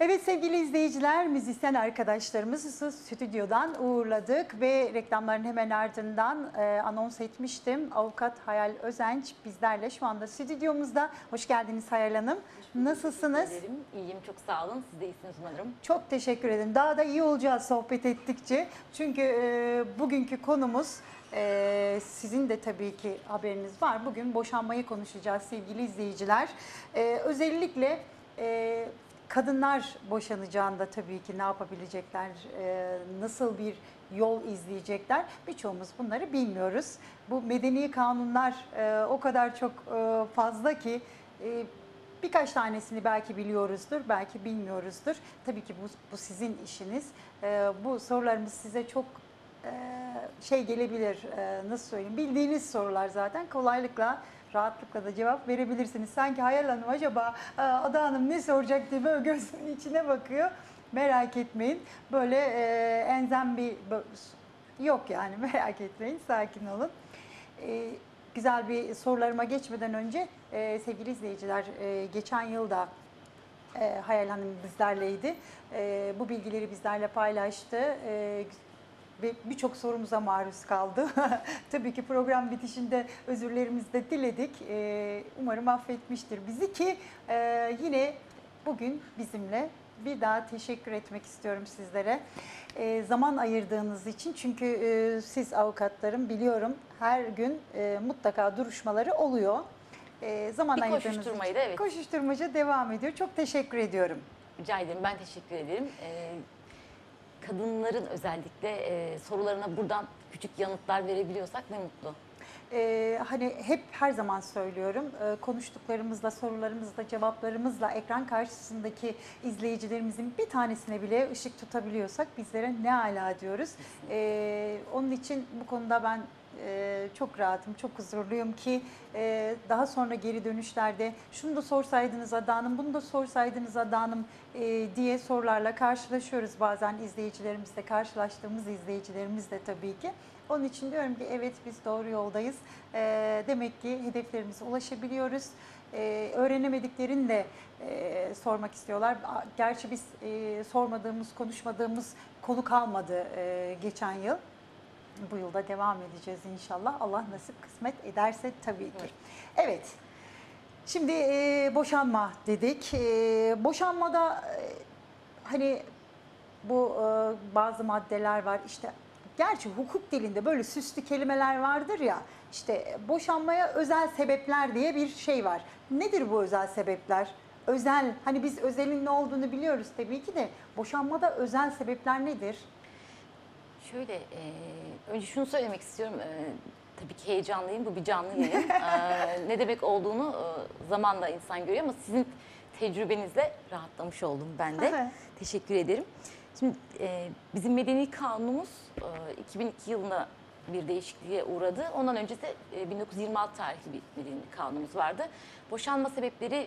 Evet sevgili izleyiciler, müzisyen arkadaşlarımızı stüdyodan uğurladık ve reklamların hemen ardından anons etmiştim. Avukat Hayal Özenç bizlerle şu anda stüdyomuzda. Hoş geldiniz Hayal Hanım. Nasılsınız? Teşekkür ederim. İyiyim, çok sağ olun. Siz de iyisiniz umarım. Çok teşekkür ederim. Daha da iyi olacağız sohbet ettikçe. Çünkü bugünkü konumuz sizin de tabii ki haberiniz var. Bugün boşanmayı konuşacağız sevgili izleyiciler. Özellikle kadınlar boşanacağında tabii ki ne yapabilecekler, nasıl bir yol izleyecekler, birçoğumuz bunları bilmiyoruz. Bu medeni kanunlar o kadar çok fazla ki birkaç tanesini belki biliyoruzdur, belki bilmiyoruzdur. Tabii ki bu sizin işiniz. Bu sorularımız size çok şey gelebilir, nasıl söyleyeyim, bildiğiniz sorular zaten kolaylıkla, rahatlıkla da cevap verebilirsiniz. Sanki Hayal Hanım acaba Ada Hanım ne soracak diye böyle gözünün içine bakıyor. Merak etmeyin. Böyle elzem bir yok yani, merak etmeyin. Sakin olun. Güzel bir sorularıma geçmeden önce sevgili izleyiciler, geçen yılda Hayal Hanım bizlerleydi. Bu bilgileri bizlerle paylaştı. Ve birçok sorumuza maruz kaldı. Tabii ki program bitişinde özürlerimizi de diledik. Umarım affetmiştir bizi ki yine bugün bizimle. Bir daha teşekkür etmek istiyorum sizlere. Zaman ayırdığınız için, çünkü siz avukatlarım biliyorum her gün mutlaka duruşmaları oluyor. Zaman ayırdığınız için Evet. koşuşturmaca devam ediyor. Çok teşekkür ediyorum. Rica ederim, ben teşekkür ederim. Kadınların özellikle sorularına buradan küçük yanıtlar verebiliyorsak ne mutlu. Hani hep her zaman söylüyorum, konuştuklarımızla, sorularımızla, cevaplarımızla ekran karşısındaki izleyicilerimizin bir tanesine bile ışık tutabiliyorsak bizlere ne ala diyoruz. Onun için bu konuda ben çok rahatım, çok huzurluyum ki daha sonra geri dönüşlerde şunu da sorsaydınız Ada Hanım, bunu da sorsaydınız Ada Hanım diye sorularla karşılaşıyoruz bazen izleyicilerimizle, karşılaştığımız izleyicilerimizle tabii ki. Onun için diyorum ki evet, biz doğru yoldayız. Demek ki hedeflerimize ulaşabiliyoruz. Öğrenemediklerini de sormak istiyorlar. Gerçi biz sormadığımız, konuşmadığımız konu kalmadı geçen yıl. Bu yılda devam edeceğiz inşallah. Allah nasip kısmet ederse tabii ki. Evet. Şimdi boşanma dedik. Boşanmada hani bu bazı maddeler var. İşte gerçi hukuk dilinde böyle süslü kelimeler vardır ya. İşte boşanmaya özel sebepler diye bir şey var. Nedir bu özel sebepler? Özel, hani biz özelin ne olduğunu biliyoruz tabii ki de, boşanmada özel sebepler nedir? Şöyle, önce şunu söylemek istiyorum. Tabii ki heyecanlıyım, bu bir canlı yayın. Ne demek olduğunu zamanla insan görüyor ama sizin tecrübenizle rahatlamış oldum ben de. Teşekkür ederim. Şimdi bizim medeni kanunumuz 2002 yılında bir değişikliğe uğradı. Ondan öncesi 1926 tarihli bir medeni kanunumuz vardı. Boşanma sebepleri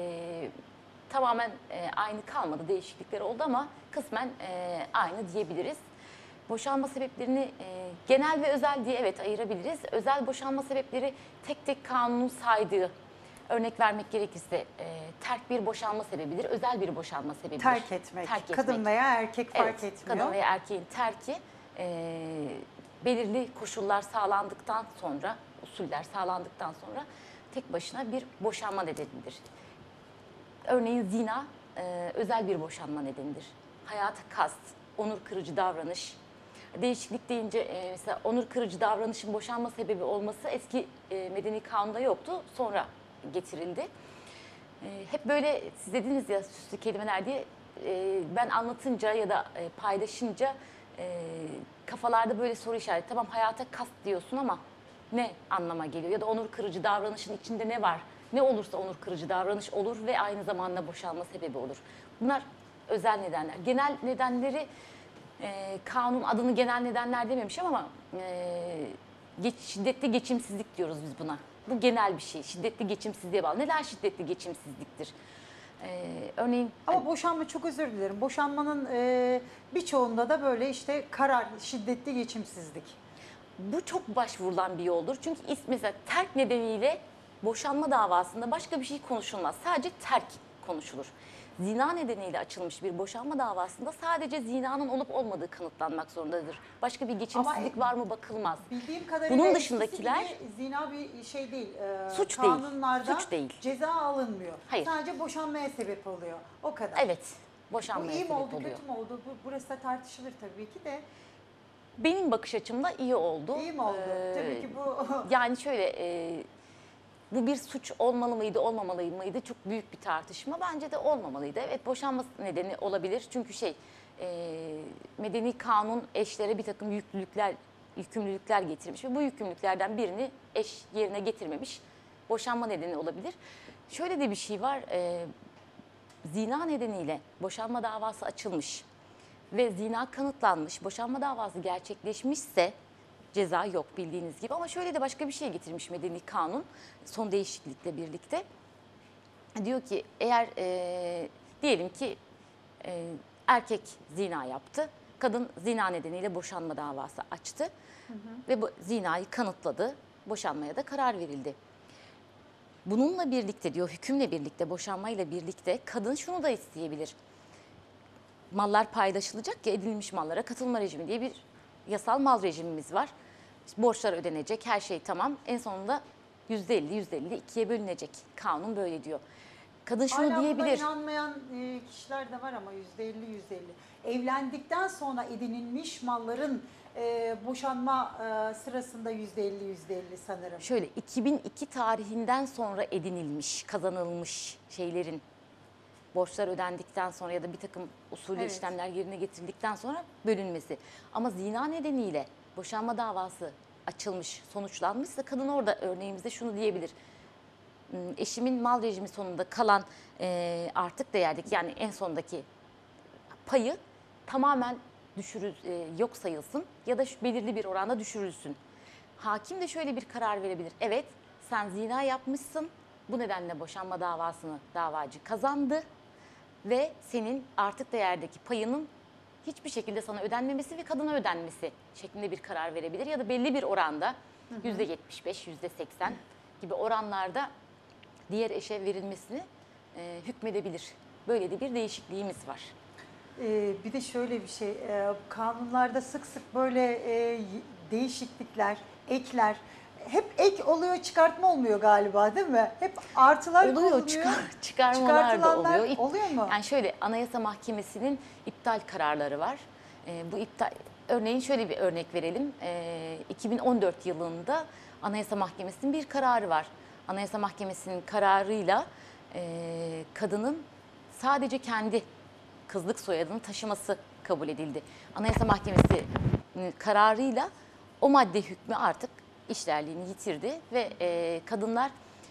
tamamen aynı kalmadı. Değişiklikler oldu ama kısmen aynı diyebiliriz. Boşanma sebeplerini genel ve özel diye evet ayırabiliriz. Özel boşanma sebepleri tek tek kanunun saydığı, örnek vermek gerekirse terk bir boşanma sebebidir, özel bir boşanma sebebidir. Terk etmek. Kadın veya erkek fark Evet, etmiyor. kadın veya erkeğin terki belirli koşullar sağlandıktan sonra, usuller sağlandıktan sonra tek başına bir boşanma nedenidir. Örneğin zina özel bir boşanma nedenidir. Hayata kast, onur kırıcı davranış. Değişiklik deyince mesela onur kırıcı davranışın boşanma sebebi olması eski medeni kanunda yoktu. Sonra getirildi. Hep böyle siz dediniz ya süslü kelimeler diye, ben anlatınca ya da paylaşınca kafalarda böyle soru işareti. Tamam, hayata kast diyorsun ama ne anlama geliyor? Ya da onur kırıcı davranışın içinde ne var? Ne olursa onur kırıcı davranış olur ve aynı zamanda boşanma sebebi olur. Bunlar özel nedenler. Genel nedenleri kanun adını genel nedenler dememiş ama şiddetli geçimsizlik diyoruz biz buna. Bu genel bir şey. Şiddetli geçimsizliğe bağlı. Neden şiddetli geçimsizliktir? Örneğin... Ama boşanma, çok özür dilerim, boşanmanın birçoğunda da böyle işte karar, şiddetli geçimsizlik. Bu çok başvurulan bir yoldur. Çünkü mesela terk nedeniyle boşanma davasında başka bir şey konuşulmaz. Sadece terk konuşulur. zina nedeniyle açılmış bir boşanma davasında sadece zinanın olup olmadığı kanıtlanmak zorundadır. Başka bir geçimsizlik var mı bakılmaz. Bildiğim kadarıyla Bunun eskisi dışındakiler gibi zina bir şey değil. Suç değil, Kanunlarda suç değil. ceza alınmıyor. Hayır. Sadece boşanmaya sebep oluyor. O kadar. evet Bu boşanmaya iyi mi sebep oldu, oluyor. kötü mü oldu? Burası da tartışılır tabii ki de. Benim bakış açımda iyi oldu. İyi mi oldu? Tabii ki bu Yani şöyle bu bir suç olmalı mıydı, olmamalı mıydı? Çok büyük bir tartışma. Bence de olmamalıydı. Evet, boşanma nedeni olabilir. Çünkü medeni kanun eşlere bir takım yükümlülükler getirmiş ve bu yükümlülüklerden birini eş yerine getirmemiş. Boşanma nedeni olabilir. Şöyle de bir şey var. Zina nedeniyle boşanma davası açılmış ve zina kanıtlanmış, boşanma davası gerçekleşmişse ceza yok bildiğiniz gibi. Ama şöyle de başka bir şey getirmiş medeni kanun son değişiklikle birlikte. Diyor ki eğer diyelim ki erkek zina yaptı, kadın zina nedeniyle boşanma davası açtı ve bu zinayı kanıtladı, boşanmaya da karar verildi. Bununla birlikte diyor, hükümle birlikte, boşanmayla birlikte kadın şunu da isteyebilir. Mallar paylaşılacak ya, edinilmiş mallara katılma rejimi diye bir yasal mal rejimimiz var. İşte borçlar ödenecek, her şey tamam. En sonunda %50 ikiye bölünecek. Kanun böyle diyor. Kadın şunu hala buna diyebilir. inanmayan kişiler de var ama %50. Evlendikten sonra edinilmiş malların boşanma sırasında %50 sanırım. Şöyle 2002 tarihinden sonra edinilmiş, kazanılmış şeylerin borçlar ödendikten sonra ya da bir takım usulü Evet. işlemler yerine getirildikten sonra bölünmesi. Ama zina nedeniyle boşanma davası açılmış, sonuçlanmışsa kadın orada örneğimizde şunu diyebilir. Eşimin mal rejimi sonunda kalan artık değerdeki, yani en sondaki payı tamamen yok sayılsın ya da belirli bir oranda düşürülsün. Hakim de şöyle bir karar verebilir. Evet, sen zina yapmışsın. Bu nedenle boşanma davasını davacı kazandı ve senin artık değerdeki payının hiçbir şekilde sana ödenmemesi ve kadına ödenmesi şeklinde bir karar verebilir ya da belli bir oranda %75, %80 gibi oranlarda diğer eşe verilmesini hükmedebilir. Böyle de bir değişikliğimiz var. Bir de şöyle bir şey, kanunlarda sık sık böyle değişiklikler, ekler, hep ek oluyor, çıkartma olmuyor galiba, değil mi? Hep artılar Oluyor, konuluyor. çıkarmalar da Çıkartılanlar oluyor. oluyor mu? Yani şöyle, Anayasa Mahkemesi'nin iptal kararları var. Bu iptal, örneğin şöyle bir örnek verelim. 2014 yılında Anayasa Mahkemesi'nin bir kararı var. Anayasa Mahkemesi'nin kararıyla kadının sadece kendi kızlık soyadını taşıması kabul edildi. Anayasa Mahkemesi'nin kararıyla o madde hükmü artık işlerliğini yitirdi ve kadınlar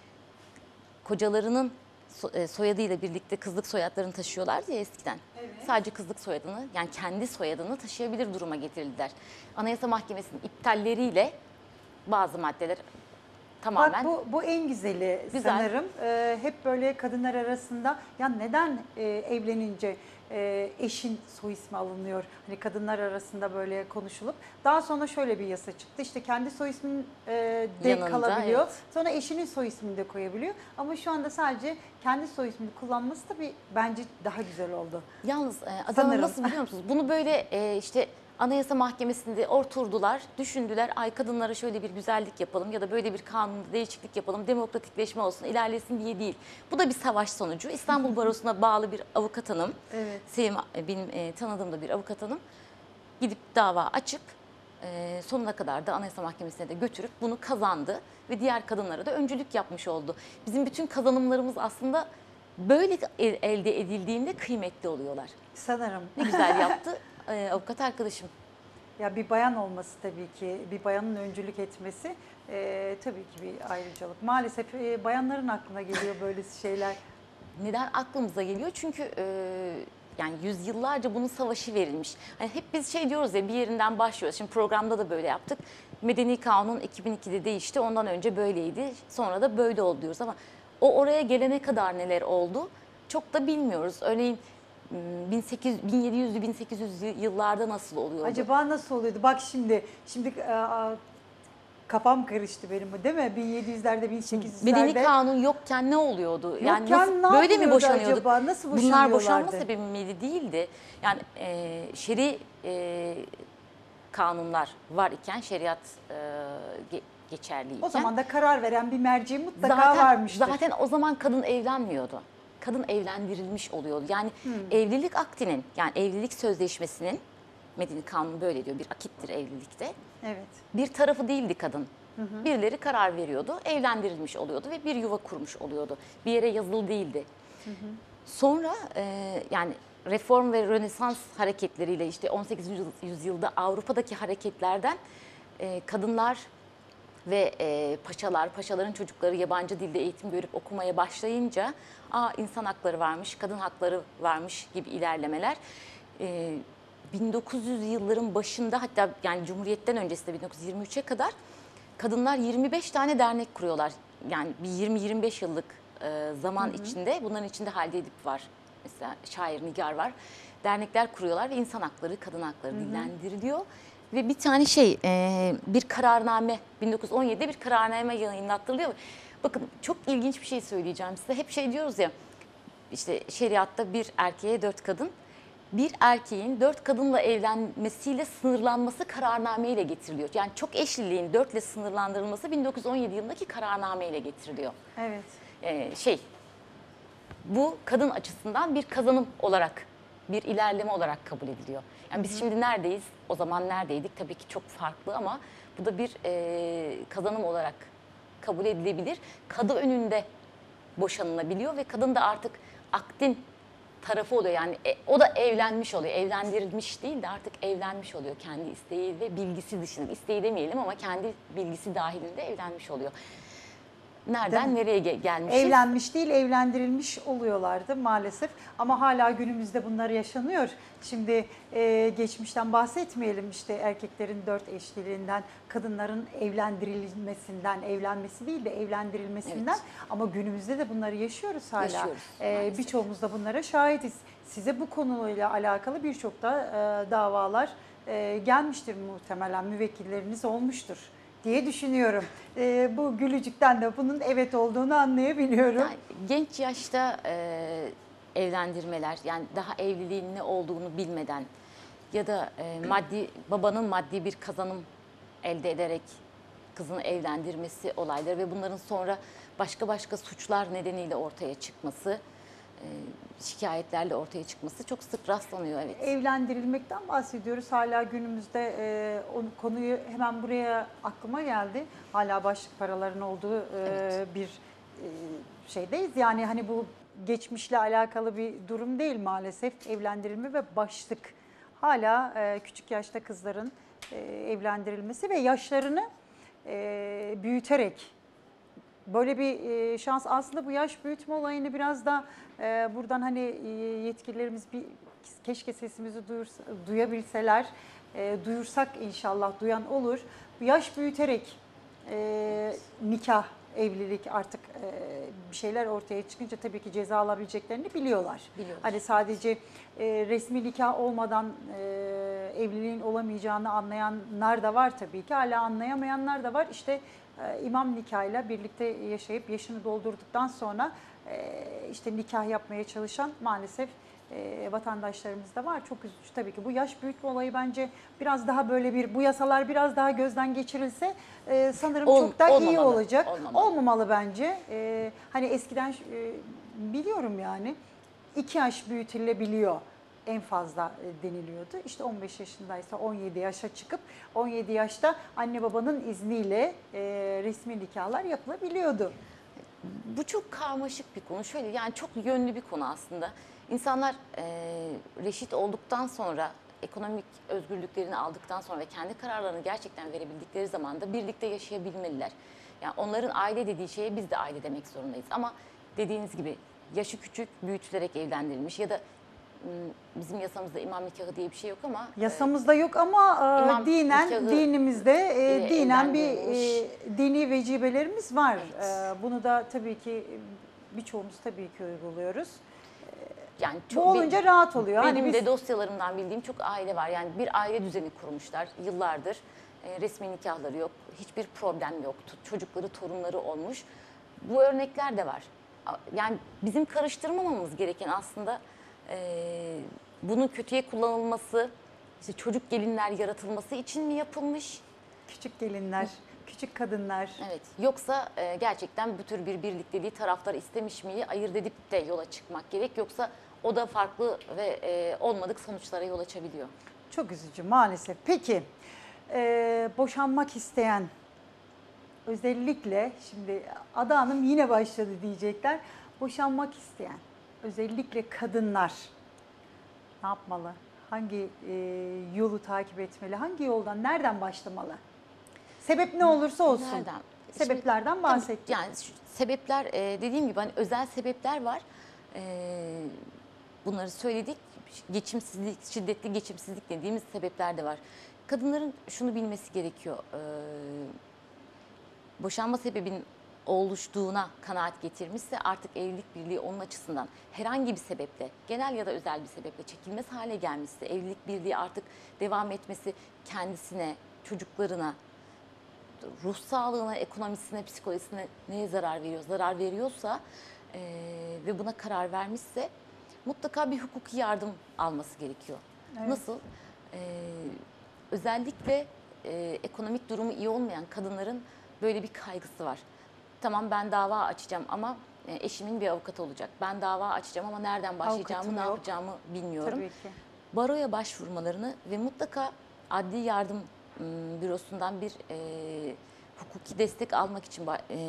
kocalarının soyadıyla birlikte kızlık soyadlarını taşıyorlardı ya eskiden. Evet. Sadece kızlık soyadını, yani kendi soyadını taşıyabilir duruma getirildiler. Anayasa Mahkemesi'nin iptalleriyle bazı maddeler tamamen... Bak bu en güzeli Güzel. sanırım. Hep böyle kadınlar arasında ya neden evlenince eşin soy ismi alınıyor? Hani kadınlar arasında böyle konuşulup daha sonra şöyle bir yasa çıktı. İşte kendi soy ismin de Yanında, kalabiliyor. evet. Sonra eşinin soy ismini de koyabiliyor. Ama şu anda sadece kendi soy ismini kullanması da bence daha güzel oldu. Yalnız Adana Sanırım. nasıl biliyor musunuz? Bunu böyle işte Anayasa Mahkemesi'nde oturdular, düşündüler. Ay, kadınlara şöyle bir güzellik yapalım ya da böyle bir kanunda değişiklik yapalım, demokratikleşme olsun, ilerlesin diye değil. Bu da bir savaş sonucu. İstanbul Barosu'na bağlı bir avukat hanım, Evet. Sevim, benim tanıdığım da bir avukat hanım, gidip dava açıp sonuna kadar da Anayasa Mahkemesi'ne de götürüp bunu kazandı ve diğer kadınlara da öncülük yapmış oldu. Bizim bütün kazanımlarımız aslında böyle elde edildiğinde kıymetli oluyorlar. Sanırım. Ne güzel yaptı avukat arkadaşım. Ya bir bayan olması tabii ki, bir bayanın öncülük etmesi tabii ki bir ayrıcalık. Maalesef bayanların aklına geliyor böyle şeyler. Neden aklımıza geliyor? Çünkü yani yüzyıllarca bunun savaşı verilmiş. Hani hep biz şey diyoruz ya, bir yerinden başlıyoruz. Şimdi programda da böyle yaptık. Medeni Kanun 2002'de değişti. Ondan önce böyleydi. Sonra da böyle oldu diyoruz ama o oraya gelene kadar neler oldu çok da bilmiyoruz. Örneğin 1700'lü 1800'lü yıllarda nasıl oluyordu? Acaba nasıl oluyordu? Bak şimdi Kafam karıştı benim bu, değil mi? 1700'lerde, 1800'lerde. Medeni kanun yokken ne oluyordu? Yani Yokken nasıl, ne böyle mi yapılıyordu boşanıyorduk? acaba? Nasıl Bunlar boşanıyorlardı? boşanma sebebi miydi? Değildi. Yani şer'i kanunlar var iken, şeriat geçerliyken. O zaman da karar veren bir merci mutlaka varmıştır. Zaten o zaman kadın evlenmiyordu. Kadın evlendirilmiş oluyordu. Yani evlilik akdinin, yani evlilik sözleşmesinin, Medeni Kanun böyle diyor, bir akittir evlilikte. Evet. Bir tarafı değildi kadın. Birileri karar veriyordu, evlendirilmiş oluyordu ve bir yuva kurmuş oluyordu. Bir yere yazılı değildi. Sonra yani reform ve Rönesans hareketleriyle, işte 18. yüzyılda Avrupa'daki hareketlerden kadınlar ve paşaların çocukları yabancı dilde eğitim görüp okumaya başlayınca, insan hakları varmış, kadın hakları varmış gibi ilerlemeler. 1900 yılların başında, hatta yani Cumhuriyet'ten öncesinde 1923'e kadar kadınlar 25 tane dernek kuruyorlar. Yani bir 20-25 yıllık zaman içinde, bunların içinde Halide Edip var, mesela şair Nigar var. Dernekler kuruyorlar ve insan hakları, kadın hakları dillendiriliyor. Ve bir tane bir kararname, 1917'de bir kararname yayınlattırılıyor. Bakın, çok ilginç bir şey söyleyeceğim size. Hep diyoruz ya, işte şeriatta bir erkeğe 4 kadın. Bir erkeğin 4 kadınla evlenmesiyle sınırlanması kararnameyle getiriliyor. Yani çok eşliliğin 4 ile sınırlandırılması 1917 yılındaki kararnameyle getiriliyor. Evet. Bu kadın açısından bir kazanım olarak, bir ilerleme olarak kabul ediliyor. Yani biz şimdi neredeyiz? O zaman neredeydik? Tabii ki çok farklı, ama bu da bir kazanım olarak kabul edilebilir. Kadı önünde boşanılabiliyor ve kadın da artık akdin tarafı oluyor. Yani o da evlenmiş oluyor. Evlendirilmiş değil de artık evlenmiş oluyor kendi isteği ve bilgisi dışında. İsteği demeyelim ama kendi bilgisi dahilinde evlenmiş oluyor. Nereden nereye gelmişiz? Evlenmiş değil, evlendirilmiş oluyorlardı maalesef. Ama hala günümüzde bunlar yaşanıyor. Şimdi geçmişten bahsetmeyelim, işte erkeklerin 4 eşliliğinden, kadınların evlendirilmesinden, evlenmesi değil de evlendirilmesinden. Evet. Ama günümüzde de bunları yaşıyoruz hala. Yaşıyoruz. Birçoğumuz da bunlara şahitiz. Size bu konuyla alakalı birçok da davalar gelmiştir muhtemelen, müvekkilleriniz olmuştur diye düşünüyorum. Bu gülücükten de bunun evet olduğunu anlayabiliyorum. Yani genç yaşta evlendirmeler, yani daha evliliğin ne olduğunu bilmeden ya da babanın maddi bir kazanım elde ederek kızını evlendirmesi olayları ve bunların sonra başka suçlar nedeniyle ortaya çıkması, şikayetlerle ortaya çıkması çok sık rastlanıyor. Evet. Evlendirilmekten bahsediyoruz. Hala günümüzde konuyu hemen buraya aklıma geldi. Hala başlık paraların olduğu evet. Bir şeydeyiz. Yani hani bu geçmişle alakalı bir durum değil maalesef. Evlendirilme ve başlık. Hala küçük yaşta kızların evlendirilmesi ve yaşlarını büyüterek, böyle bir şans. Aslında bu yaş büyütme olayını biraz da buradan hani yetkililerimiz keşke sesimizi duyabilseler, duyursak inşallah, duyan olur. Bu yaş büyüterek nikah, evlilik artık bir şeyler ortaya çıkınca tabii ki ceza alabileceklerini biliyorlar. Hani sadece resmi nikah olmadan evliliğin olamayacağını anlayanlar da var tabii ki. Hala anlayamayanlar da var. İşte imam nikahıyla birlikte yaşayıp yaşını doldurduktan sonra işte nikah yapmaya çalışan maalesef vatandaşlarımız da var. Çok üzücü tabii ki. Bu yaş büyütme olayı bence biraz daha böyle bu yasalar biraz daha gözden geçirilse sanırım çok daha iyi olacak. Olmamalı bence. Hani eskiden biliyorum yani 2 yaş büyütülebiliyor en fazla deniliyordu. İşte 15 yaşındaysa 17 yaşa çıkıp 17 yaşta anne babanın izniyle resmi nikahlar yapılabiliyordu. Bu çok karmaşık bir konu. Şöyle, yani çok yönlü bir konu aslında. İnsanlar reşit olduktan sonra, ekonomik özgürlüklerini aldıktan sonra ve kendi kararlarını gerçekten verebildikleri zaman da birlikte yaşayabilmeliler. Yani onların aile dediği şeye biz de aile demek zorundayız. Ama dediğiniz gibi yaşı küçük, büyütülerek evlendirilmiş ya da bizim yasamızda imam nikahı diye bir şey yok ama yasamızda yok ama dinimizde dinen bir dini vecibelerimiz var. Evet. Bunu da tabii ki birçoğumuz tabii ki uyguluyoruz. Yani bu olunca rahat oluyor. Benim de dosyalarımdan bildiğim çok aile var. Yani bir aile düzeni kurmuşlar yıllardır. resmi nikahları yok, hiçbir problem yok, çocukları, torunları olmuş. Bu örnekler de var. Yani bizim karıştırmamamız gereken aslında bunun kötüye kullanılması, işte çocuk gelinler yaratılması için mi yapılmış? Küçük gelinler, küçük kadınlar. Evet. Yoksa gerçekten bu tür bir birlikteliği taraftar istemiş miyi ayırt edip de yola çıkmak gerek. Yoksa o da farklı ve olmadık sonuçlara yol açabiliyor. Çok üzücü maalesef. Peki boşanmak isteyen, özellikle şimdi Ada Hanım yine başladı diyecekler. Boşanmak isteyen özellikle kadınlar ne yapmalı? Hangi yolu takip etmeli? Hangi yoldan, nereden başlamalı? Sebep ne olursa olsun. Nereden? Sebeplerden Şimdi, bahsettik. yani sebepler dediğim gibi hani özel sebepler var. Bunları söyledik. Geçimsizlik, şiddetli geçimsizlik dediğimiz sebepler de var. Kadınların şunu bilmesi gerekiyor. Boşanma sebebinin oluştuğuna kanaat getirmişse artık evlilik birliği onun açısından herhangi bir sebeple, genel ya da özel bir sebeple çekilmez hale gelmişse, evlilik birliği artık devam etmesi kendisine, çocuklarına, ruh sağlığına, ekonomisine, psikolojisine neye zarar veriyor? Zarar veriyorsa ve buna karar vermişse mutlaka bir hukuki yardım alması gerekiyor. Evet. Nasıl? Özellikle ekonomik durumu iyi olmayan kadınların böyle bir kaygısı var. Tamam ben dava açacağım ama eşimin bir avukatı olacak. Ben dava açacağım ama nereden başlayacağımı, Avukatım ne yok. yapacağımı bilmiyorum. Tabii ki. Baroya başvurmalarını ve mutlaka adli yardım bürosundan bir hukuki destek almak için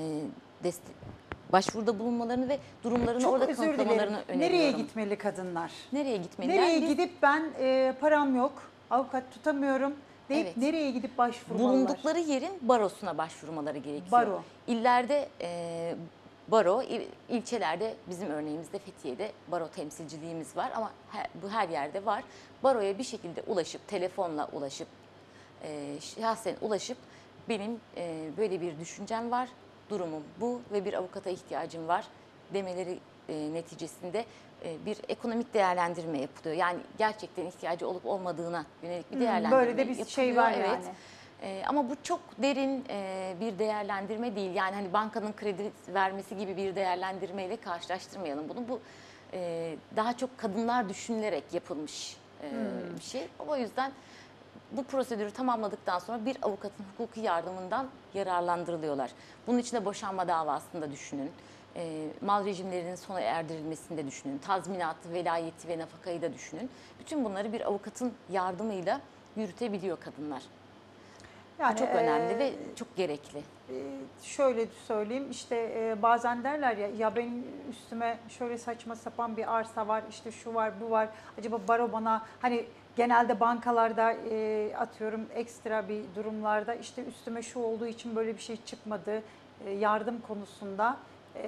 başvuruda bulunmalarını ve durumlarını Çok orada özür dilerim. kanıtlamalarını öneriyorum. Nereye gitmeli kadınlar? Nereye gitmeliler? Nereye Biz gidip ben param yok, avukat tutamıyorum deyip Evet. nereye gidip başvurmalılar? bulundukları yerin barosuna başvurmaları gerekiyor. Baro. İllerde baro, ilçelerde bizim örneğimizde Fethiye'de baro temsilciliğimiz var ama bu her yerde var. Baroya bir şekilde ulaşıp, telefonla ulaşıp, şahsen ulaşıp benim böyle bir düşüncem var, durumum bu ve bir avukata ihtiyacım var demeleri neticesinde bir ekonomik değerlendirme yapılıyor. Yani gerçekten ihtiyacı olup olmadığına yönelik bir değerlendirme Böyle de bir yapılıyor. şey var Evet. yani. Ama bu çok derin bir değerlendirme değil. Yani hani bankanın kredi vermesi gibi bir değerlendirmeyle karşılaştırmayalım bunu. Bu daha çok kadınlar düşünülerek yapılmış bir şey. O yüzden bu prosedürü tamamladıktan sonra bir avukatın hukuki yardımından yararlandırılıyorlar. Bunun için de boşanma davasında düşünün. Mal rejimlerinin sona erdirilmesini de düşünün. Tazminatı, velayeti ve nafakayı da düşünün. Bütün bunları bir avukatın yardımıyla yürütebiliyor kadınlar. Yani Bu çok önemli ve çok gerekli. şöyle söyleyeyim işte bazen derler ya benim üstüme şöyle saçma sapan bir arsa var, işte şu var bu var, acaba baro bana hani genelde bankalarda atıyorum ekstra bir durumlarda işte üstüme şu olduğu için böyle bir şey çıkmadı yardım konusunda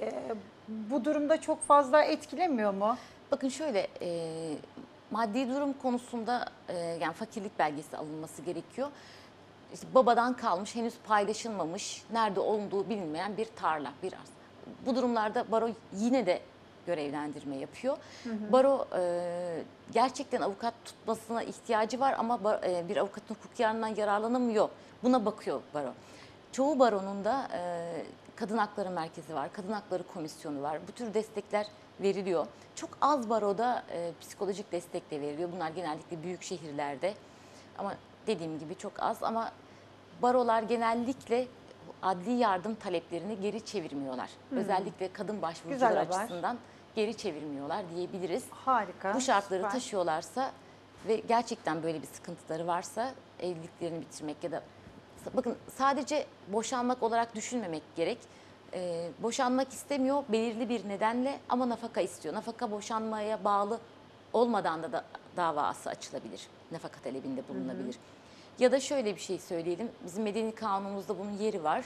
bu durumda çok fazla etkilemiyor mu? Bakın şöyle maddi durum konusunda yani fakirlik belgesi alınması gerekiyor. İşte babadan kalmış, henüz paylaşılmamış, nerede olduğu bilinmeyen bir tarla, bir arsa. Bu durumlarda baro yine de görevlendirme yapıyor. Baro gerçekten avukat tutmasına ihtiyacı var ama bir avukatın hukuki yardımından yararlanamıyor. Buna bakıyor baro. Çoğu baronun da kadın hakları merkezi var, kadın hakları komisyonu var. Bu tür destekler veriliyor. Çok az baroda psikolojik destek de veriliyor. Bunlar genellikle büyük şehirlerde. Ama dediğim gibi çok az ama barolar genellikle adli yardım taleplerini geri çevirmiyorlar. Özellikle kadın başvurucular Güzel haber. açısından geri çevirmiyorlar diyebiliriz. Harika. Bu şartları süper. taşıyorlarsa ve gerçekten böyle bir sıkıntıları varsa evliliklerini bitirmek ya da bakın sadece boşanmak olarak düşünmemek gerek. Boşanmak istemiyor belirli bir nedenle ama nafaka istiyor. Nafaka boşanmaya bağlı olmadan da davası açılabilir. Nafaka talebinde bulunabilir. Ya da şöyle bir şey söyleyelim. Bizim medeni kanunumuzda bunun yeri var.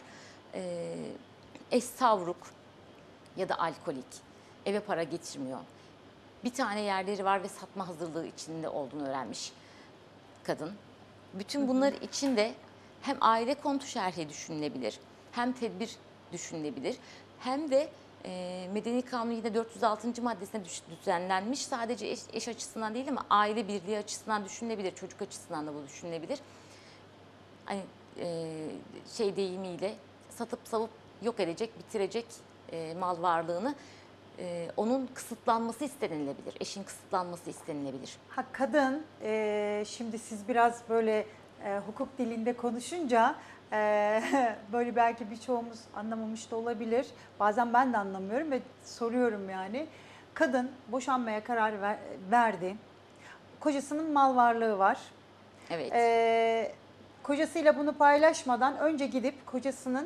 Eş savruk ya da alkolik eve para getirmiyor. Bir tane yerleri var ve satma hazırlığı içinde olduğunu öğrenmiş kadın. Bütün bunlar için de hem aile kontu şerhi düşünülebilir, hem tedbir düşünülebilir, hem de Medeni Kanun yine 406. maddesine düzenlenmiş. Sadece eş açısından değil ama aile birliği açısından düşünülebilir, çocuk açısından da bu düşünülebilir. Hani şey deyimiyle satıp savup yok edecek, bitirecek mal varlığını onun kısıtlanması istenilebilir. Eşin kısıtlanması istenilebilir. Ha, kadın, şimdi siz biraz böyle hukuk dilinde konuşunca böyle belki birçoğumuz anlamamış da olabilir. Bazen ben de anlamıyorum ve soruyorum yani. Kadın boşanmaya karar verdi. Kocasının mal varlığı var. Evet. Kocasıyla bunu paylaşmadan önce gidip kocasının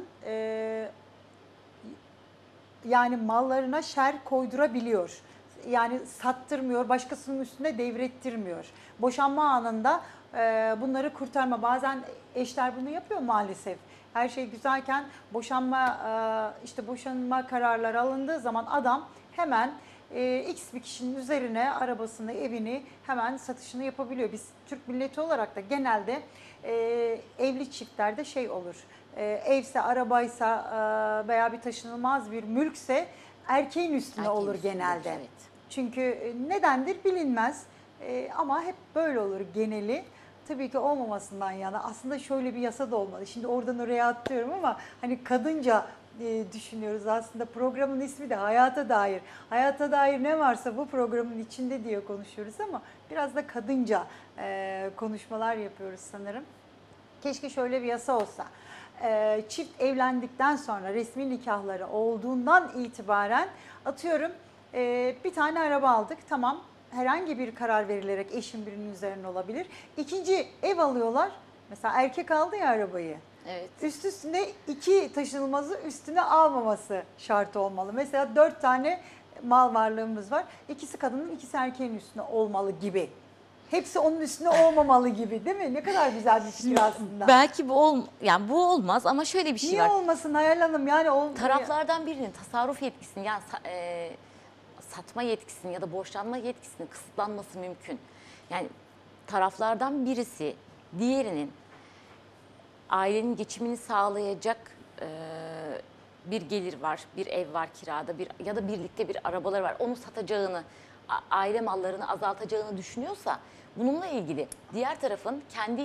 yani mallarına şer koydurabiliyor. Yani sattırmıyor, başkasının üstüne devrettirmiyor. Boşanma anında bunları kurtarma. Bazen eşler bunu yapıyor maalesef. Her şey güzelken işte boşanma kararları alındığı zaman adam hemen X bir kişinin üzerine arabasını, evini hemen satışını yapabiliyor. Biz Türk milleti olarak da genelde evli çiftlerde şey olur. Evse, arabaysa veya bir taşınılmaz bir mülkse erkeğin üstüne Erkeğin olur üstündedir, genelde. evet. Çünkü nedendir bilinmez. Ama hep böyle olur geneli. Tabii ki olmamasından yana. Aslında şöyle bir yasa da olmalı. Şimdi oradan oraya atlıyorum ama hani kadınca düşünüyoruz. Aslında programın ismi de Hayata Dair. Hayata dair ne varsa bu programın içinde diye konuşuyoruz ama biraz da kadınca konuşmalar yapıyoruz sanırım. Keşke şöyle bir yasa olsa. Çift evlendikten sonra resmi nikahları olduğundan itibaren atıyorum bir tane araba aldık. Tamam, herhangi bir karar verilerek eşin birinin üzerine olabilir. İkinci ev alıyorlar. Mesela erkek aldı ya arabayı. Evet. Üst üstüne 2 taşınılmazı üstüne almaması şart olmalı. Mesela 4 tane mal varlığımız var. İkisi kadının, ikisi erkeğin üstüne olmalı gibi. Hepsi onun üstüne olmamalı gibi, değil mi? Ne kadar güzel bir fikir aslında. Belki yani bu olmaz ama şöyle bir şey Niye var. olmasın Hayal Hanım? Yani Taraflardan birinin tasarruf yetkisini yani satma yetkisini ya da borçlanma yetkisinin kısıtlanması mümkün. Yani taraflardan birisi diğerinin ailenin geçimini sağlayacak bir gelir var, bir ev var kirada, ya da birlikte bir arabaları var. Onu satacağını, aile mallarını azaltacağını düşünüyorsa bununla ilgili diğer tarafın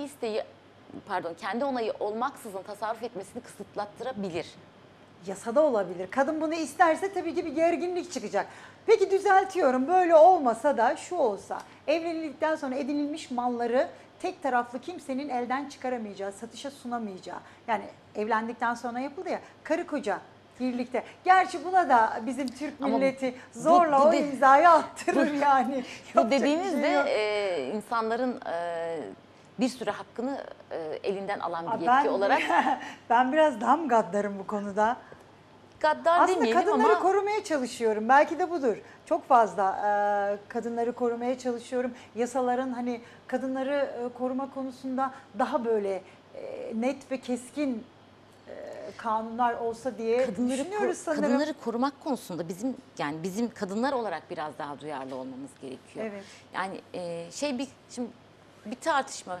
kendi onayı olmaksızın tasarruf etmesini kısıtlattırabilir. yasada olabilir. Kadın bunu isterse tabii ki bir gerginlik çıkacak. Peki düzeltiyorum, böyle olmasa da şu olsa, evlilikten sonra edinilmiş malları tek taraflı kimsenin elden çıkaramayacağı, satışa sunamayacağı. Yani evlendikten sonra yapıldı ya, karı koca birlikte. Gerçi buna da bizim Türk Ama milleti zorla bu o imzayı attırır yani. Bu Yapacak bir dediğinizde şey yok. insanların bir sürü hakkını elinden alan bir Aa, yetki olarak ben biraz daha mı gaddarım bu konuda? gaddar Aslında demeyelim kadınları ama korumaya çalışıyorum. Belki de budur. Çok fazla kadınları korumaya çalışıyorum. Yasaların hani kadınları koruma konusunda daha böyle net ve keskin kanunlar olsa diye düşünüyoruz sanırım. kadınları korumak konusunda bizim kadınlar olarak biraz daha duyarlı olmamız gerekiyor. Evet. Yani şimdi bir tartışma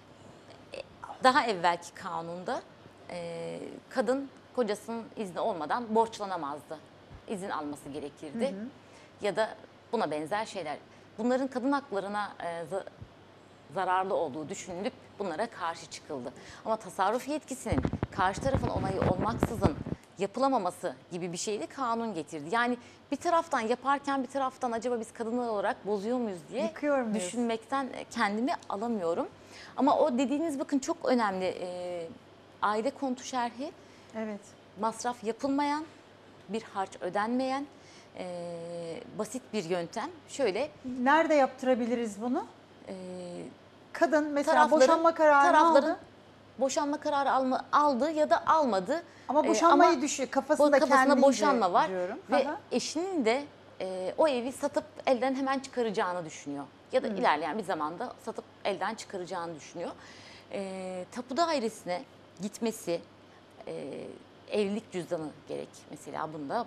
daha evvelki kanunda kadın kocasının izni olmadan borçlanamazdı. İzin alması gerekirdi. Ya da buna benzer şeyler. Bunların kadın haklarına zararlı olduğu düşünülüp bunlara karşı çıkıldı. Ama tasarruf yetkisinin karşı tarafın onayı olmaksızın yapılamaması gibi bir şeyi de kanun getirdi. Yani bir taraftan yaparken bir taraftan acaba biz kadınlar olarak bozuyor muyuz diye Yıkıyor muyuz? düşünmekten kendimi alamıyorum. Ama o dediğiniz bakın çok önemli. Aile kontu şerhi, Evet. masraf yapılmayan, bir harç ödenmeyen basit bir yöntem. Şöyle Nerede yaptırabiliriz bunu? Kadın mesela tarafların boşanma kararı aldı. boşanma kararı aldı ya da almadı. Ama boşanmayı Ama kafasında kendince boşanma var diyorum. ve Aha. eşinin de o evi satıp elden hemen çıkaracağını düşünüyor. Ya da ilerleyen bir zamanda satıp elden çıkaracağını düşünüyor. Tapu dairesine gitmesi, evlilik cüzdanı gerek mesela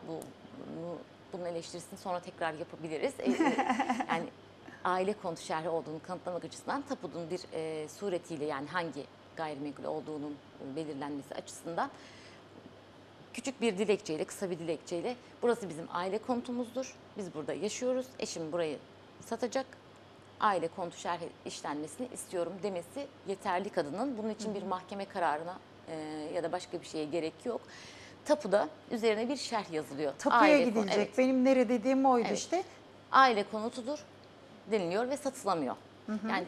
bunun eleştirisini sonra tekrar yapabiliriz. Yani aile kontu şerhi olduğunu kanıtlamak açısından tapudun bir suretiyle yani hangi gayrimenkul olduğunun belirlenmesi açısından küçük bir dilekçeyle, kısa bir dilekçeyle burası bizim aile kontumuzdur. Biz burada yaşıyoruz. Eşim burayı satacak. aile kontu şerhi işlenmesini istiyorum demesi yeterli kadının. Bunun için bir mahkeme kararına ya da başka bir şeye gerek yok. Tapuda üzerine bir şerh yazılıyor. Tapuya gidilecek. Evet. Benim nerede dediğim oydu Evet. işte. Aile konutudur deniliyor ve satılamıyor. Yani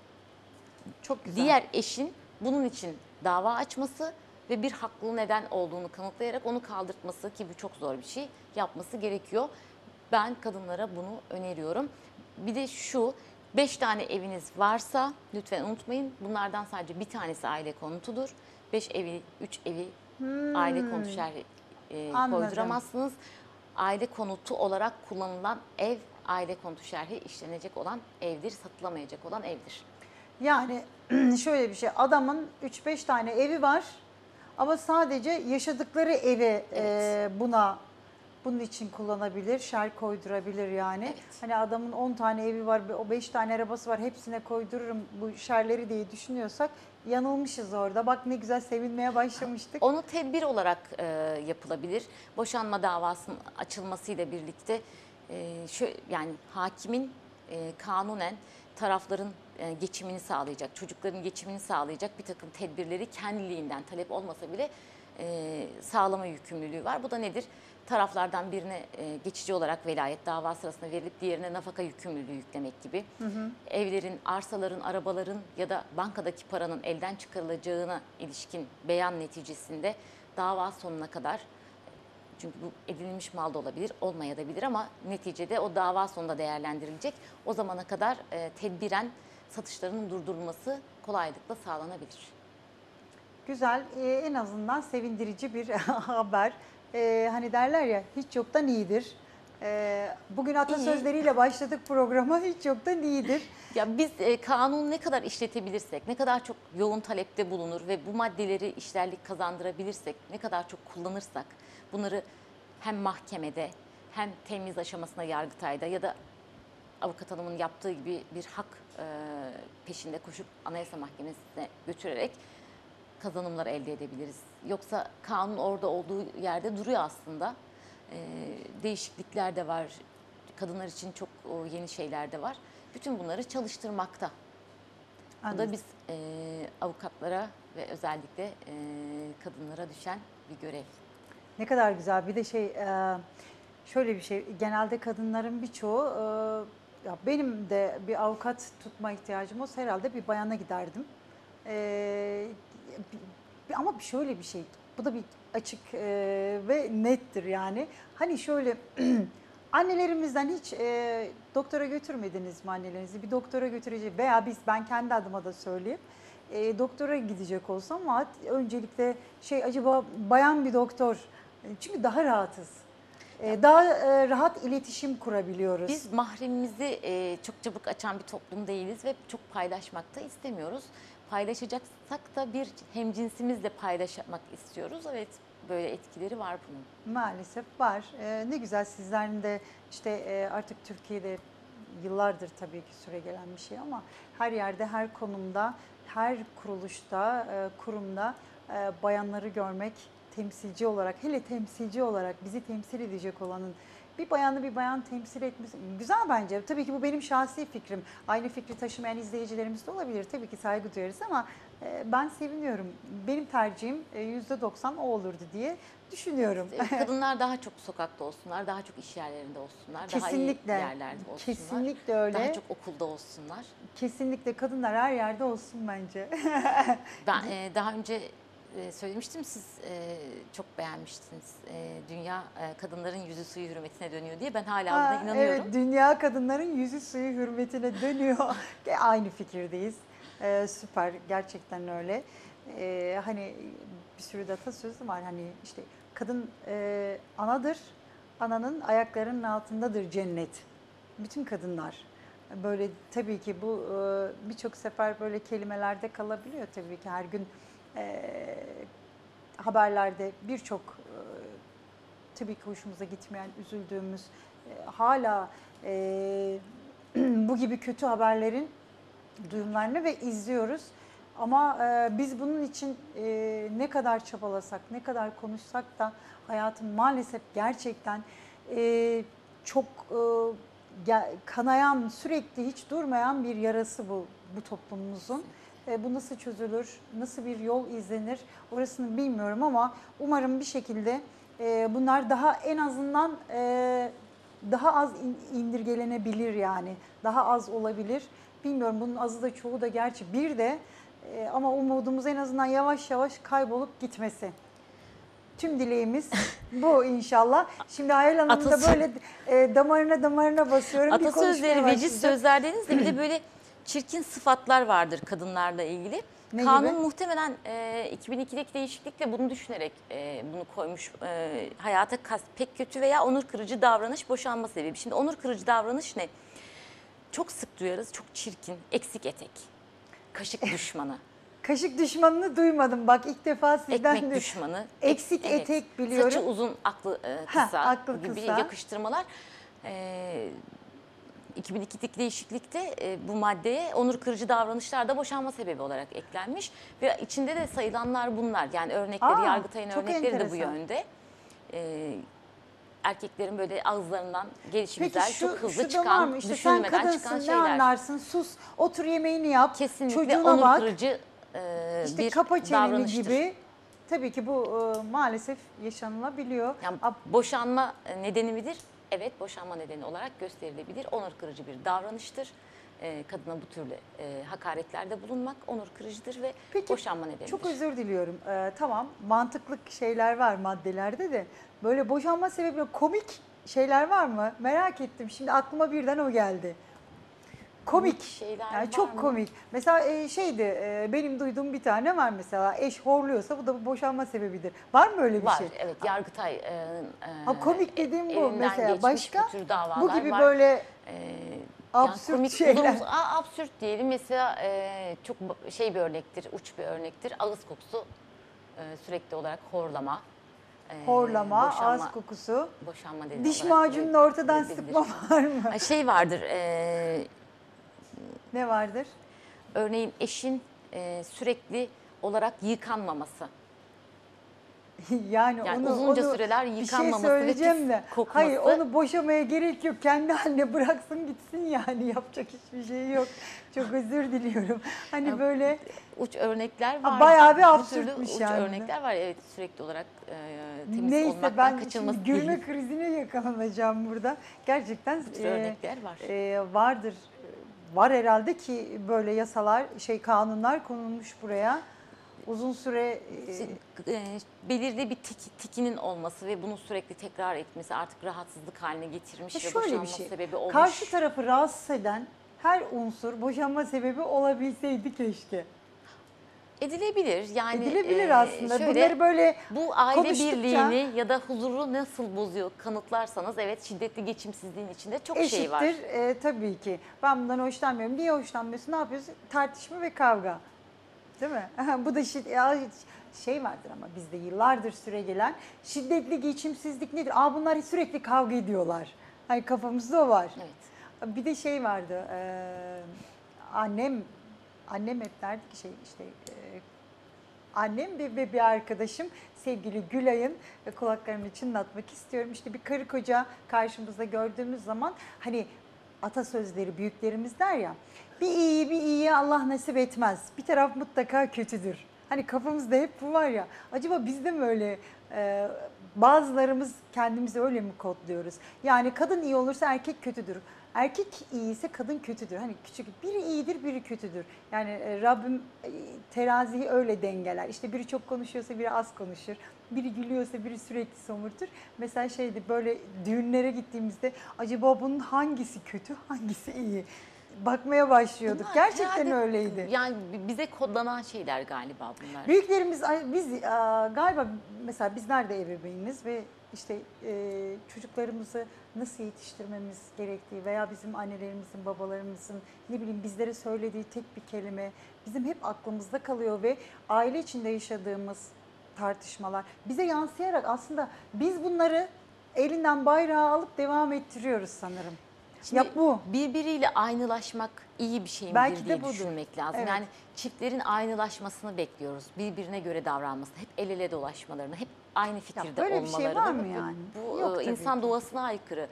Çok güzel. diğer eşin bunun için dava açması ve bir haklı neden olduğunu kanıtlayarak onu kaldırtması, ki bu çok zor bir şey, yapması gerekiyor. Ben kadınlara bunu öneriyorum. Bir de şu, 5 tane eviniz varsa lütfen unutmayın, bunlardan sadece bir tanesi aile konutudur. 5 evi, 3 evi aile konutu şerhi Anladım. koyduramazsınız. Aile konutu olarak kullanılan ev, aile konutu şerhi işlenecek olan evdir, satılamayacak olan evdir. Yani şöyle bir şey, adamın 3-5 tane evi var ama sadece yaşadıkları evi Evet. bunun için kullanabilir, şer koydurabilir yani. Evet. Hani adamın 10 tane evi var, o 5 tane arabası var, hepsine koydururum bu şerleri diye düşünüyorsak yanılmışız orada. Bak ne güzel sevinmeye başlamıştık. Onu tedbir olarak yapılabilir. Boşanma davasının açılmasıyla birlikte yani hakimin kanunen tarafların geçimini sağlayacak, çocukların geçimini sağlayacak bir takım tedbirleri kendiliğinden talep olmasa bile sağlama yükümlülüğü var. Bu da nedir? Taraflardan birine geçici olarak velayet dava sırasında verilip diğerine nafaka yükümlülüğü yüklemek gibi. Evlerin, arsaların, arabaların ya da bankadaki paranın elden çıkarılacağına ilişkin beyan neticesinde dava sonuna kadar, çünkü bu edinilmiş mal da olabilir, olmayabilir ama neticede o dava sonunda değerlendirilecek. O zamana kadar tedbiren satışlarının durdurulması kolaylıkla sağlanabilir. Güzel, en azından sevindirici bir haber. Hani derler ya, hiç yoktan iyidir. Bugün atasözleriyle başladık programa, hiç yoktan iyidir. Ya biz kanunu ne kadar işletebilirsek, ne kadar çok yoğun talepte bulunur ve bu maddeleri işlerlik kazandırabilirsek, ne kadar çok kullanırsak, bunları hem mahkemede hem temiz aşamasında Yargıtay'da ya da avukat hanımın yaptığı gibi bir hak peşinde koşup Anayasa Mahkemesi'ne götürerek kazanımlar elde edebiliriz. Yoksa kanun orada olduğu yerde duruyor aslında. Değişiklikler de var. Kadınlar için çok yeni şeyler de var. Bütün bunları çalıştırmakta. Bu Anladım. da biz avukatlara ve özellikle kadınlara düşen bir görev. Ne kadar güzel. Bir de şöyle bir şey, genelde kadınların birçoğu, ya benim de bir avukat tutma ihtiyacım olsa herhalde bir bayana giderdim. E, Ama şöyle bir şey, bu da bir açık ve nettir yani. Hani şöyle, annelerimizden hiç doktora götürmediniz mi annelerinizi? Bir doktora götürecek veya ben kendi adıma da söyleyeyim. Doktora gidecek olsam ama öncelikle acaba bayan bir doktor, çünkü daha rahatız. Daha rahat iletişim kurabiliyoruz. Biz mahremimizi çok çabuk açan bir toplum değiliz ve çok paylaşmak da istemiyoruz. Paylaşacaksak da bir hemcinsimizle paylaşmak istiyoruz. Evet, böyle etkileri var bunun. Maalesef var. Ne güzel, sizlerin de artık Türkiye'de yıllardır tabii ki süregelen bir şey ama her yerde, her konumda, her kuruluşta, kurumda bayanları görmek, temsilci olarak, hele temsilci olarak bizi temsil edecek olanın bir bayanı bir bayan temsil etmesi güzel bence. Tabii ki bu benim şahsi fikrim. Aynı fikri taşımayan izleyicilerimiz de olabilir. Tabii ki saygı duyarız ama ben seviniyorum. Benim tercihim %90 o olurdu diye düşünüyorum. Kadınlar daha çok sokakta olsunlar, daha çok iş yerlerinde olsunlar, Kesinlikle. daha iyi yerlerde olsunlar. Kesinlikle öyle. Daha çok okulda olsunlar. Kesinlikle kadınlar her yerde olsun bence. Ben daha önce söylemiştim, siz çok beğenmiştiniz. Dünya kadınların yüzü suyu hürmetine dönüyor diye. Ben hala buna inanıyorum. Evet, dünya kadınların yüzü suyu hürmetine dönüyor. Aynı fikirdeyiz. Süper, gerçekten öyle. Hani bir sürü de atasözü var. Hani işte kadın anadır, ananın ayaklarının altındadır cennet. Bütün kadınlar. Böyle tabii ki bu birçok sefer böyle kelimelerde kalabiliyor tabii ki her gün haberlerde birçok tabii ki hoşumuza gitmeyen, üzüldüğümüz, hala bu gibi kötü haberlerin duyumlarını ve izliyoruz. Ama biz bunun için ne kadar çabalasak, ne kadar konuşsak da hayatım maalesef gerçekten çok kanayan, sürekli hiç durmayan bir yarası bu toplumumuzun. Bu nasıl çözülür, nasıl bir yol izlenir orasını bilmiyorum ama umarım bir şekilde bunlar daha en azından daha az indirgelenebilir yani. Daha az olabilir. Bilmiyorum, bunun azı da çoğu da gerçi bir de ama umudumuz en azından yavaş yavaş kaybolup gitmesi. Tüm dileğimiz bu inşallah. Şimdi Hayal Hanım da böyle damarına basıyorum. Bir konuşmaya Atasözleri, veciz başlayacak. sözler dediğinizde bir de böyle çirkin sıfatlar vardır kadınlarla ilgili. Ne Kanun gibi? muhtemelen 2002'deki değişiklikle bunu düşünerek bunu koymuş. Hayata pek kötü veya onur kırıcı davranış boşanma sebebi. Şimdi onur kırıcı davranış ne? Çok sık duyarız, çok çirkin, eksik etek, kaşık düşmanı, Kaşık düşmanını duymadım. Bak ilk defa sizden ekmek de düşmanı, eksik evet. etek biliyorum. Saçı uzun, aklı kısa aklı gibi kısa. yakıştırmalar. 2002'deki değişiklikte bu maddeye onur kırıcı davranışlar da boşanma sebebi olarak eklenmiş ve içinde de sayılanlar bunlar. Yani örnekleri, Yargıtay'ın çok örnekleri de bu enteresan. yönde. Erkeklerin böyle ağızlarından gelişimsel, Peki çok hızlı şu da var çıkan, mı? İşte sen düşünmeden kadınsın, çıkan ne şeyler. anlarsın? Sus, otur yemeğini yap, Kesinlikle çocuğuna onur bak. kırıcı İşte bir kapa çeneni davranıştır. gibi. Tabii ki bu maalesef yaşanılabiliyor. Yani boşanma nedeni midir? Evet, boşanma nedeni olarak gösterilebilir. Onur kırıcı bir davranıştır. Kadına bu türlü hakaretlerde bulunmak onur kırıcıdır ve Peki, boşanma nedenidir. çok özür diliyorum. Tamam, mantıklı şeyler var maddelerde de. Böyle boşanma sebebi komik şeyler var mı? Merak ettim. Şimdi aklıma birden o geldi. Komik şeyler yani var çok mı? komik. Mesela benim duyduğum bir tane var mesela, eş horluyorsa bu da boşanma sebebidir. Var mı öyle bir Var, şey? evet. Yargıtay Komik dediğim bu elinden mesela. geçmiş Başka bu tür davalar bu gibi var. böyle Yani absürt komik şeyler. absürt diyelim mesela çok şey bir örnektir, uç bir örnektir. Ağız kokusu sürekli olarak horlama. Horlama, boşanma- ağız kokusu. Boşanma nedeni Diş olarak macununu ortadan verilebilir. sıkma var mı? Şey vardır, Ne vardır? örneğin eşin sürekli olarak yıkanmaması. Yani, Yani onu uzunca süreler bir şey yıkanmaması ve söyleyeceğim pis de. kokması. Hayır, onu boşamaya gerek yok. Kendi haline bıraksın gitsin yani. Yapacak hiçbir şey yok. Çok özür diliyorum. Hani Ya, böyle Uç örnekler var. bayağı bir Bu absürtmüş türlü uç yani. örnekler var. Evet, sürekli olarak temiz neyse, olmaktan ben kaçınması şimdi gülme değil. krizine yakalanacağım burada. Gerçekten Bu tür örnekler var. vardır. Var herhalde ki böyle yasalar, kanunlar konulmuş buraya. Uzun süre Belirli bir tikinin olması ve bunu sürekli tekrar etmesi artık rahatsızlık haline getirmiş ve şöyle boşanma bir şey. sebebi olmuş. Karşı tarafı rahatsız eden her unsur boşanma sebebi olabilseydi keşke. Edilebilir. Yani Edilebilir aslında. şöyle, Bunları böyle bu aile konuştukça birliğini ya da huzuru nasıl bozuyor kanıtlarsanız evet, şiddetli geçimsizliğin içinde çok şey var. eşittir. Tabii ki. Ben bundan hoşlanmıyorum. Niye hoşlanmıyorsun? Ne yapıyorsun? Tartışma ve kavga. Değil mi? Bu da şey vardır ama bizde yıllardır süregelen şiddetli geçimsizlik nedir? Bunlar sürekli kavga ediyorlar. Hani kafamızda o var. Evet. Bir de şey vardı. Annem hep derdi ki annem ve bir arkadaşım sevgili Gülay'ın kulaklarını çınlatmak istiyorum. İşte bir karı koca karşımızda gördüğümüz zaman hani atasözleri büyüklerimiz der ya, bir iyiyi Allah nasip etmez. Bir taraf mutlaka kötüdür. Hani kafamızda hep bu var ya. Acaba biz de mi öyle bazılarımız kendimizi öyle mi kodluyoruz? Yani kadın iyi olursa erkek kötüdür. Erkek iyiyse kadın kötüdür. Hani küçük biri iyidir, biri kötüdür. Yani Rabbim teraziyi öyle dengeler. İşte biri çok konuşuyorsa biri az konuşur. Biri gülüyorsa biri sürekli somurtur. Mesela böyle düğünlere gittiğimizde acaba bunun hangisi kötü, hangisi iyi? Bakmaya başlıyorduk. Bunlar Gerçekten herhalde, öyleydi. Yani bize kodlanan şeyler galiba bunlar. Büyüklerimiz, biz galiba mesela bizler de ebeveyniz ve işte çocuklarımızı nasıl yetiştirmemiz gerektiği veya bizim annelerimizin, babalarımızın ne bileyim bizlere söylediği tek bir kelime bizim hep aklımızda kalıyor ve aile içinde yaşadığımız tartışmalar bize yansıyarak aslında biz bunları elinden bayrağı alıp devam ettiriyoruz sanırım. Şimdi bu. birbiriyle aynılaşmak iyi bir şey midir Belki de diye budur. düşünmek lazım. Evet. Yani çiftlerin aynılaşmasını bekliyoruz. Birbirine göre davranmasını, hep el ele dolaşmalarını, hep aynı fikirde böyle bir olmalarını. şey var mı yani? Bu Yok tabii insan ki. doğasına aykırı.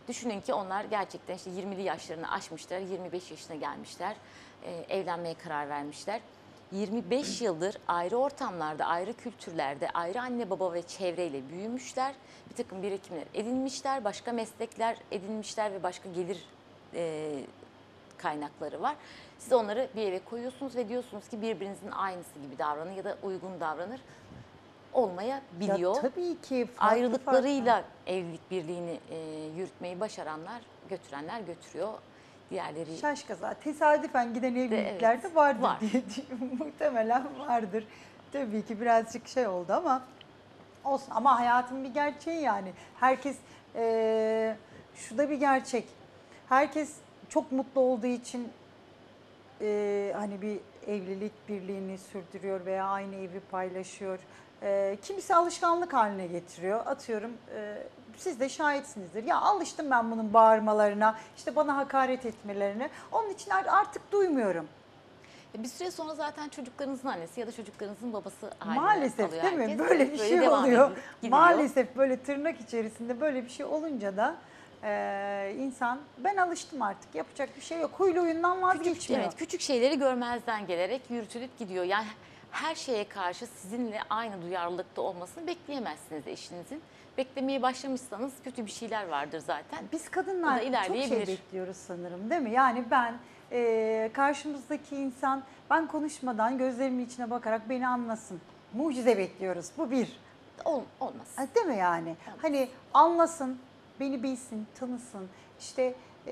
Düşünün ki onlar gerçekten işte 20'li yaşlarını aşmışlar, 25 yaşına gelmişler, evlenmeye karar vermişler. 25 yıldır ayrı ortamlarda, ayrı kültürlerde, ayrı anne baba ve çevreyle büyümüşler. Bir takım birikimler edinmişler, başka meslekler edinmişler ve başka gelir kaynakları var. Siz onları bir eve koyuyorsunuz ve diyorsunuz ki birbirinizin aynısı gibi davranın ya da uygun davranır. Olmayabiliyor. Ya tabii ki farklı Ayrılıklarıyla evlilik birliğini yürütmeyi başaranlar, götürenler götürüyor. Diğerleri şaşkaza tesadüfen giden evlilikler de evet, vardır var. diye muhtemelen vardır. Tabii ki birazcık şey oldu ama olsun. Ama hayatın bir gerçeği yani. Herkes şu da bir gerçek. Herkes çok mutlu olduğu için hani bir evlilik birliğini sürdürüyor veya aynı evi paylaşıyor. Kimisi alışkanlık haline getiriyor. Atıyorum siz de şahitsinizdir. Ya alıştım ben bunun bağırmalarına, işte bana hakaret etmelerine. Onun için artık duymuyorum. Bir süre sonra zaten çocuklarınızın annesi ya da çocuklarınızın babası haline Maalesef alıyor değil mi? herkes. Böyle bir şey devam oluyor. gidiyor. Maalesef böyle tırnak içerisinde böyle bir şey olunca da insan ben alıştım artık yapacak bir şey yok. Huylu oyundan vazgeçmiyor. Evet, küçük şeyleri görmezden gelerek yürütülüp gidiyor. Yani her şeye karşı sizinle aynı duyarlılıkta olmasını bekleyemezsiniz eşinizin. Beklemeye başlamışsanız kötü bir şeyler vardır zaten. Biz O kadınlar da çok ilerleyebilir. şey bekliyoruz sanırım değil mi? Yani ben karşımızdaki insan ben konuşmadan gözlerimin içine bakarak beni anlasın. Mucize bekliyoruz. Bu bir. Olmaz. Değil mi yani? Olmaz. Hani anlasın, beni bilsin, tanısın. İşte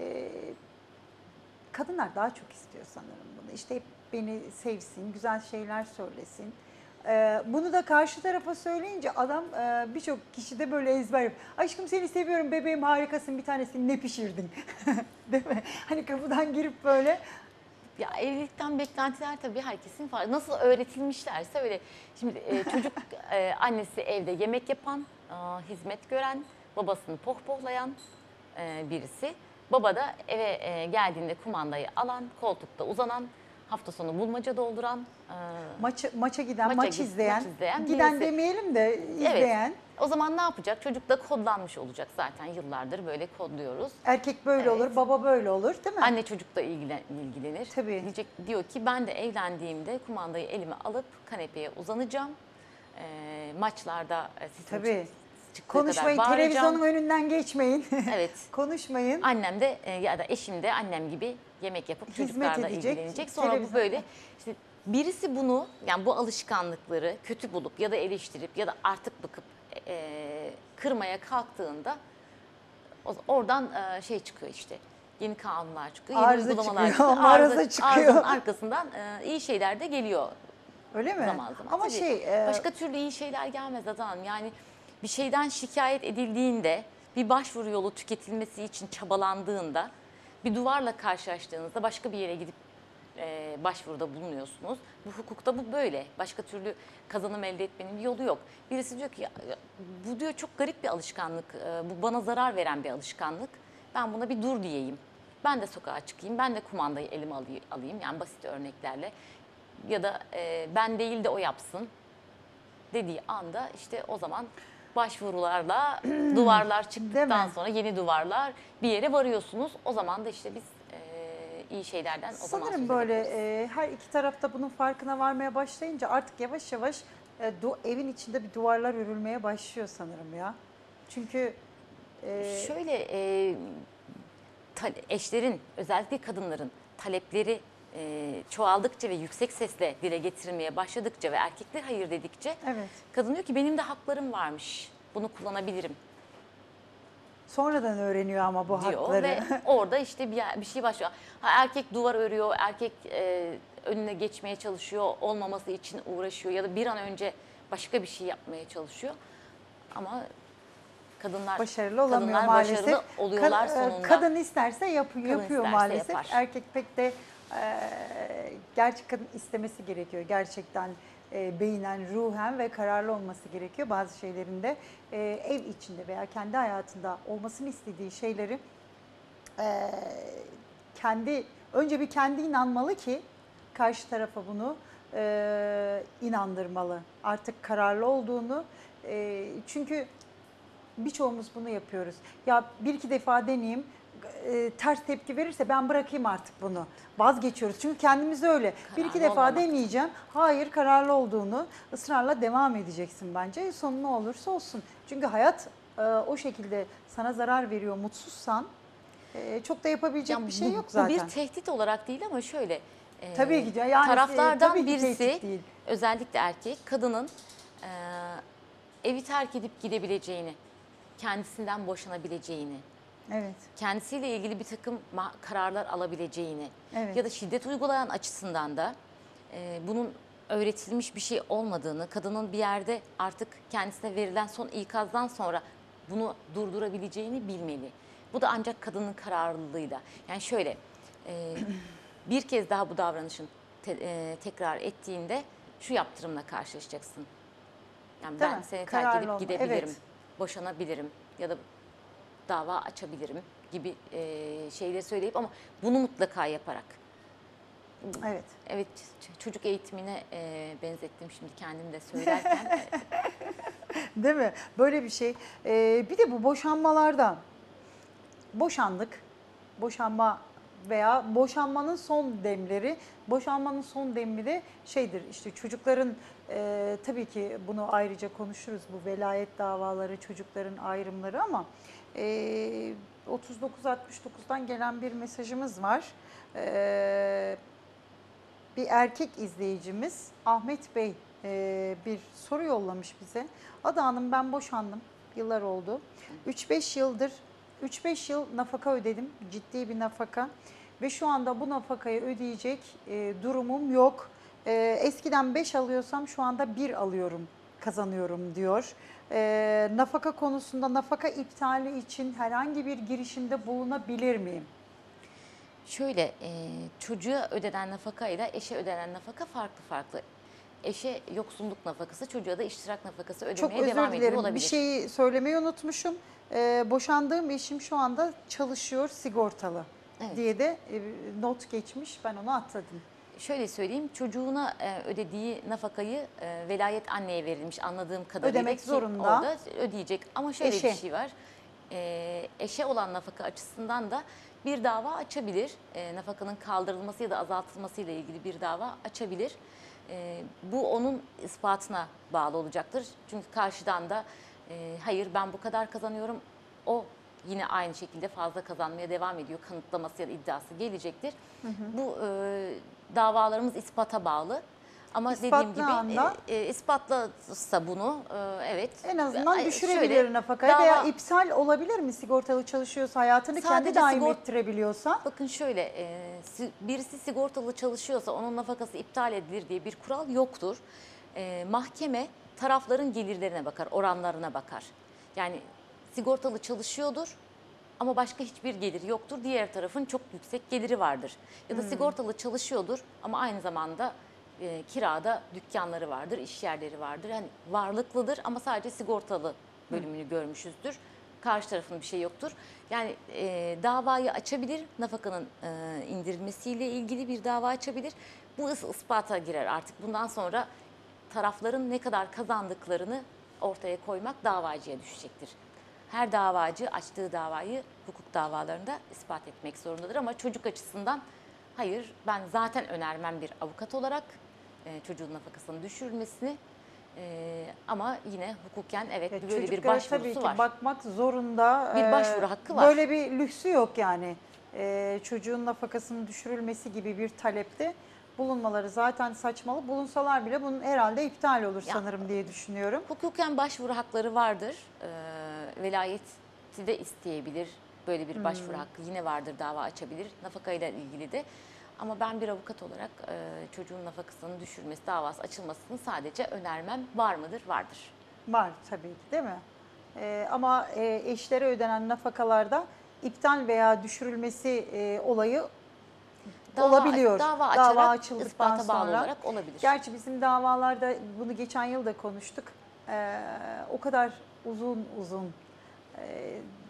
kadınlar daha çok istiyor sanırım bunu. İşte hep beni sevsin, güzel şeyler söylesin. Bunu da karşı tarafa söyleyince adam birçok kişi de böyle ezber yapıyor. Aşkım seni seviyorum, bebeğim harikasın, bir tanesini ne pişirdin? Değil mi? Hani kapıdan girip böyle Ya evlilikten beklentiler tabii herkesin farklı. Nasıl öğretilmişlerse öyle. Şimdi çocuk annesi evde yemek yapan, hizmet gören, babasını pohpohlayan birisi. Baba da eve geldiğinde kumandayı alan, koltukta uzanan, hafta sonu bulmaca dolduran, maça giden, maç izleyen, izleyen giden birisi. demeyelim de izleyen. Evet. O zaman ne yapacak? Çocuk da kodlanmış olacak zaten yıllardır böyle kodluyoruz. Erkek böyle Evet. olur, baba böyle olur değil mi? Anne çocukla ilgilenir. Tabii. Diyor ki ben de evlendiğimde kumandayı elime alıp kanepeye uzanacağım. Maçlarda sesim Tabii. çıktığı Konuşmayın, kadar bağıracağım. televizyonun önünden geçmeyin. Evet. Konuşmayın. Annem de ya da eşim de annem gibi yemek yapıp Hizmet çocuklarla edecek, ilgilenecek. Sonra bu televizyon- böyle işte birisi bunu yani bu alışkanlıkları kötü bulup ya da eleştirip ya da artık bıkıp kırmaya kalktığında oradan şey çıkıyor işte. Yeni kanunlar çıkıyor, yeni Arıza uygulamalar çıkıyor, çıkıyor. arıza çıkıyor. Arızanın arkasından iyi şeyler de geliyor Öyle mi? zaman zaman. Ama Tabii başka türlü iyi şeyler gelmez Ada Hanım. Yani bir şeyden şikayet edildiğinde, bir başvuru yolu tüketilmesi için çabalandığında, bir duvarla karşılaştığınızda başka bir yere gidip başvuruda bulunuyorsunuz. Bu hukukta bu böyle. Başka türlü kazanım elde etmenin bir yolu yok. Birisi diyor ki bu diyor çok garip bir alışkanlık, bu bana zarar veren bir alışkanlık. Ben buna bir dur diyeyim. Ben de sokağa çıkayım, ben de kumandayı elime alayım. Yani basit örneklerle. Ya da ben değil de o yapsın dediği anda işte o zaman başvurularla duvarlar çıktıktan sonra yeni duvarlar bir yere varıyorsunuz. O zaman da işte biz iyi şeylerden o zaman sanırım söz böyle edebiliriz. her iki tarafta bunun farkına varmaya başlayınca artık yavaş yavaş evin içinde bir duvarlar örülmeye başlıyor sanırım ya. Çünkü Şöyle eşlerin özellikle kadınların talepleri çoğaldıkça ve yüksek sesle dile getirilmeye başladıkça ve erkekler hayır dedikçe evet. kadın diyor ki benim de haklarım varmış. Bunu kullanabilirim Sonradan öğreniyor ama bu diyor hakları. ve orada işte bir şey başlıyor. Ha, erkek duvar örüyor, erkek önüne geçmeye çalışıyor, olmaması için uğraşıyor ya da bir an önce başka bir şey yapmaya çalışıyor. Ama kadınlar Başarılı olamıyor kadınlar maalesef. başarılı oluyorlar sonunda. Kadın isterse yapıyor isterse maalesef. yapar. Erkek pek de gerçek kadın istemesi gerekiyor. Gerçekten beynen, ruhen ve kararlı olması gerekiyor. Bazı şeylerin de ev içinde veya kendi hayatında olmasını istediği şeyleri önce bir kendi inanmalı ki karşı tarafa bunu inandırmalı. Artık kararlı olduğunu çünkü birçoğumuz bunu yapıyoruz. Ya bir iki defa deneyeyim, ters tepki verirse ben bırakayım artık bunu. Vazgeçiyoruz çünkü kendimiz öyle. Bir iki Kararlı defa olmamak. deneyeceğim. Hayır, kararlı olduğunu ısrarla devam edeceksin bence. Sonu ne olursa olsun. Çünkü hayat o şekilde sana zarar veriyor, mutsuzsan çok da yapabilecek Yani bir şey yok bu zaten. bir tehdit olarak değil ama şöyle Tabii ki de, yani taraflardan tabii ki birisi tehdit değil. özellikle erkek kadının e, evi terk edip gidebileceğini, kendisinden boşanabileceğini, Evet. kendisiyle ilgili bir takım kararlar alabileceğini Evet. ya da şiddet uygulayan açısından da bunun öğretilmiş bir şey olmadığını, kadının bir yerde artık kendisine verilen son ikazdan sonra bunu durdurabileceğini bilmeli. Bu da ancak kadının kararlılığıyla. Yani şöyle bir kez daha bu davranışın tekrar ettiğinde şu yaptırımla karşılaşacaksın. Yani Değil ben mi? seni terk Kararlı edip olma. gidebilirim, Evet. boşanabilirim ya da dava açabilirim gibi şeyleri söyleyip ama bunu mutlaka yaparak. Evet. Evet, çocuk eğitimine benzettim şimdi kendim de söylerken. Değil mi? Böyle bir şey. Bir de bu boşanmalarda boşandık. Boşanma veya boşanmanın son demleri. Boşanmanın son demli de şeydir, işte çocukların tabii ki bunu ayrıca konuşuruz, bu velayet davaları, çocukların ayrımları, ama 3969'dan gelen bir mesajımız var. Bir erkek izleyicimiz Ahmet Bey bir soru yollamış bize. Ada Hanım, ben boşandım. Yıllar oldu. 3-5 yıldır 3-5 yıl nafaka ödedim. Ciddi bir nafaka. Ve şu anda bu nafakayı ödeyecek durumum yok. Eskiden 5 alıyorsam şu anda 1 alıyorum, kazanıyorum diyor. Nafaka konusunda nafaka iptali için herhangi bir girişimde bulunabilir miyim? Şöyle çocuğa ödenen nafaka ile eşe ödenen nafaka farklı farklı. Eşe yoksulluk nafakası, çocuğa da iştirak nafakası Çok ödemeye özür devam ediyor dilerim. olabilir. Bir şeyi söylemeyi unutmuşum. Boşandığım eşim şu anda çalışıyor, sigortalı Evet. diye de not geçmiş. Ben onu atladım. Şöyle söyleyeyim, çocuğuna ödediği nafakayı velayet anneye verilmiş anladığım kadarıyla Ödemek ki zorunda. orada ödeyecek. Ama şöyle Eşe. bir şey var, eşe olan nafaka açısından da bir dava açabilir. Nafakanın kaldırılması ya da azaltılması ile ilgili bir dava açabilir. Bu onun ispatına bağlı olacaktır. Çünkü karşıdan da hayır ben bu kadar kazanıyorum, o yine aynı şekilde fazla kazanmaya devam ediyor kanıtlaması ya da iddiası gelecektir. Bu davalarımız ispata bağlı. Ama İspat dediğim ne gibi anda? ispatlarsa bunu evet. En azından Şöyle, düşürebilir nafakayı dava- veya ipsal olabilir mi, sigortalı çalışıyorsa, hayatını kendi Sadece daim ettirebiliyorsa? Bakın şöyle, birisi sigortalı çalışıyorsa onun nafakası iptal edilir diye bir kural yoktur. Mahkeme tarafların gelirlerine bakar, oranlarına bakar. Yani sigortalı çalışıyordur ama başka hiçbir geliri yoktur. Diğer tarafın çok yüksek geliri vardır. Ya da sigortalı çalışıyordur ama aynı zamanda kirada dükkanları vardır, iş yerleri vardır. Yani varlıklıdır ama sadece sigortalı bölümünü görmüşüzdür. Karşı tarafın bir şey yoktur. Yani davayı açabilir, nafakanın indirilmesiyle ilgili bir dava açabilir. Bu ispata girer artık. Bundan sonra tarafların ne kadar kazandıklarını ortaya koymak davacıya düşecektir. Her davacı açtığı davayı hukuk davalarında ispat etmek zorundadır. Ama çocuk açısından hayır, ben zaten önermem bir avukat olarak çocuğun nafakasının düşürülmesini. Ama yine hukuken evet Ya böyle bir çocuklara başvurusu tabii ki var. bakmak zorunda. Bir başvuru hakkı var. Böyle bir lüksü yok yani. Çocuğun nafakasının düşürülmesi gibi bir talepte bulunmaları zaten saçmalı. Bulunsalar bile bunun herhalde iptal olur Ya, sanırım diye düşünüyorum. Hukuken başvuru hakları vardır. Velayeti de isteyebilir. Böyle bir başvuru hakkı yine vardır, dava açabilir. Nafakayla ilgili de. Ama ben bir avukat olarak çocuğun nafakasının düşürmesi, davası açılmasını sadece önermem. Var mıdır? Vardır. Var tabii ki, değil mi? Ama eşlere ödenen nafakalarda iptal veya düşürülmesi olayı olabiliyor. Dava açarak açıldıktan ispata bağlı sonra. olarak olabilir. Gerçi bizim davalarda bunu geçen yıl da konuştuk. O kadar uzun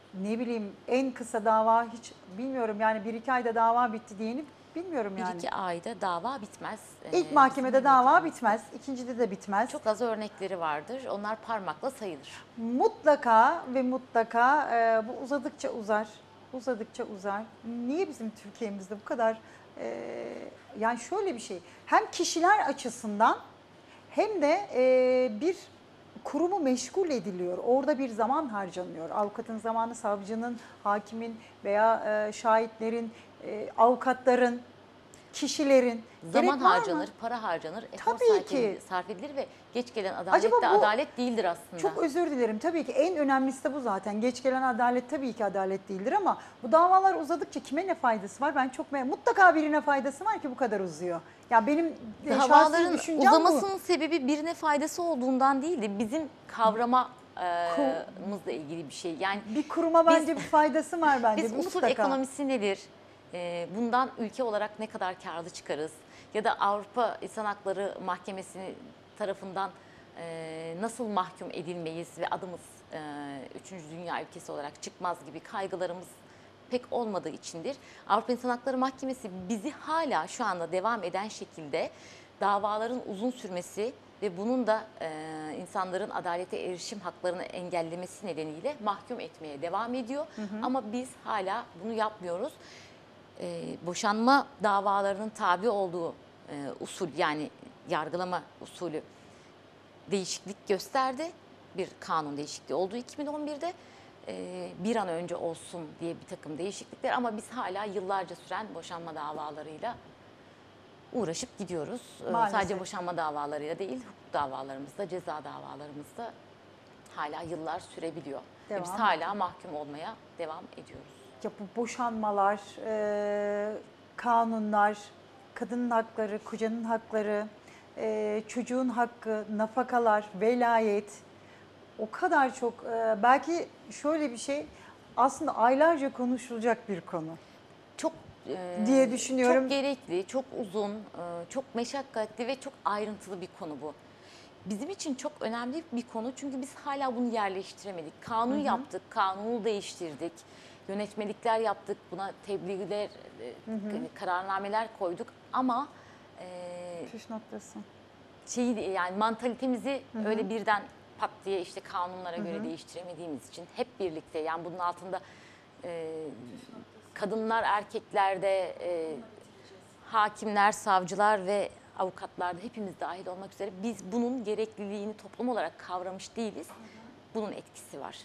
ne bileyim en kısa dava hiç bilmiyorum yani 1-2 ayda dava bitti diyeni bilmiyorum yani. 1-2 ayda dava bitmez. İlk mahkemede Bizim dava memleketimizde. bitmez, ikincide de bitmez. Çok az örnekleri vardır. Onlar parmakla sayılır. Mutlaka ve mutlaka bu uzadıkça uzar. Uzadıkça uzar. Niye bizim Türkiye'mizde bu kadar yani şöyle bir şey. Hem kişiler açısından hem de bir kurumu meşgul ediliyor. Orada bir zaman harcanıyor. Avukatın zamanı, savcının, hakimin veya şahitlerin, avukatların, kişilerin. Zaman Gerek var mı? harcanır, para harcanır, efor Tabii ki. sarf edilir ve geç gelen adalet Acaba de bu- adalet değildir aslında. Çok özür dilerim. Tabii ki en önemlisi de bu zaten. Geç gelen adalet tabii ki adalet değildir ama bu davalar uzadıkça kime ne faydası var? Ben çok mutlaka birine faydası var ki bu kadar uzuyor. Ya benim şahsi Davaların düşüncem bu. uzamasının sebebi birine faydası olduğundan değil de bizim kavramamızla ilgili bir şey. Yani Bir kuruma bence bir faydası var bence biz usul mutlaka. ekonomisi nedir? Bundan ülke olarak ne kadar karlı çıkarız? Ya da Avrupa İnsan Hakları Mahkemesi tarafından nasıl mahkum edilmeyiz ve adımız 3. Dünya ülkesi olarak çıkmaz gibi kaygılarımız pek olmadığı içindir. Avrupa İnsan Hakları Mahkemesi bizi hala şu anda devam eden şekilde davaların uzun sürmesi ve bunun da insanların adalete erişim haklarını engellemesi nedeniyle mahkum etmeye devam ediyor. Ama biz hala bunu yapmıyoruz. Boşanma davalarının tabi olduğu usul yani yargılama usulü değişiklik gösterdi. Bir kanun değişikliği oldu 2011'de. Bir an önce olsun diye bir takım değişiklikler ama biz hala yıllarca süren boşanma davalarıyla uğraşıp gidiyoruz. Maalesef. Sadece boşanma davalarıyla değil, hukuk davalarımızda, ceza davalarımızda hala yıllar sürebiliyor. Ve biz Devam hala mahkum olmaya devam ediyoruz. Ya bu boşanmalar, kanunlar, kadının hakları, kocanın hakları, çocuğun hakkı, nafakalar, velayet o kadar çok belki şöyle bir şey aslında aylarca konuşulacak bir konu. Çok Diye düşünüyorum. Çok gerekli, çok uzun, çok meşakkatli ve çok ayrıntılı bir konu bu. Bizim için çok önemli bir konu çünkü biz hala bunu yerleştiremedik. Kanun yaptık, kanunu değiştirdik, yönetmelikler yaptık, buna tebliğler, kararnameler koyduk ama Püf noktası. yani mantalitemizi öyle birden pat diye işte kanunlara göre değiştiremediğimiz için hep birlikte yani bunun altında kadınlar, erkeklerde, hakimler, savcılar ve avukatlar da hepimiz dahil olmak üzere biz bunun gerekliliğini toplum olarak kavramış değiliz. Bunun etkisi var.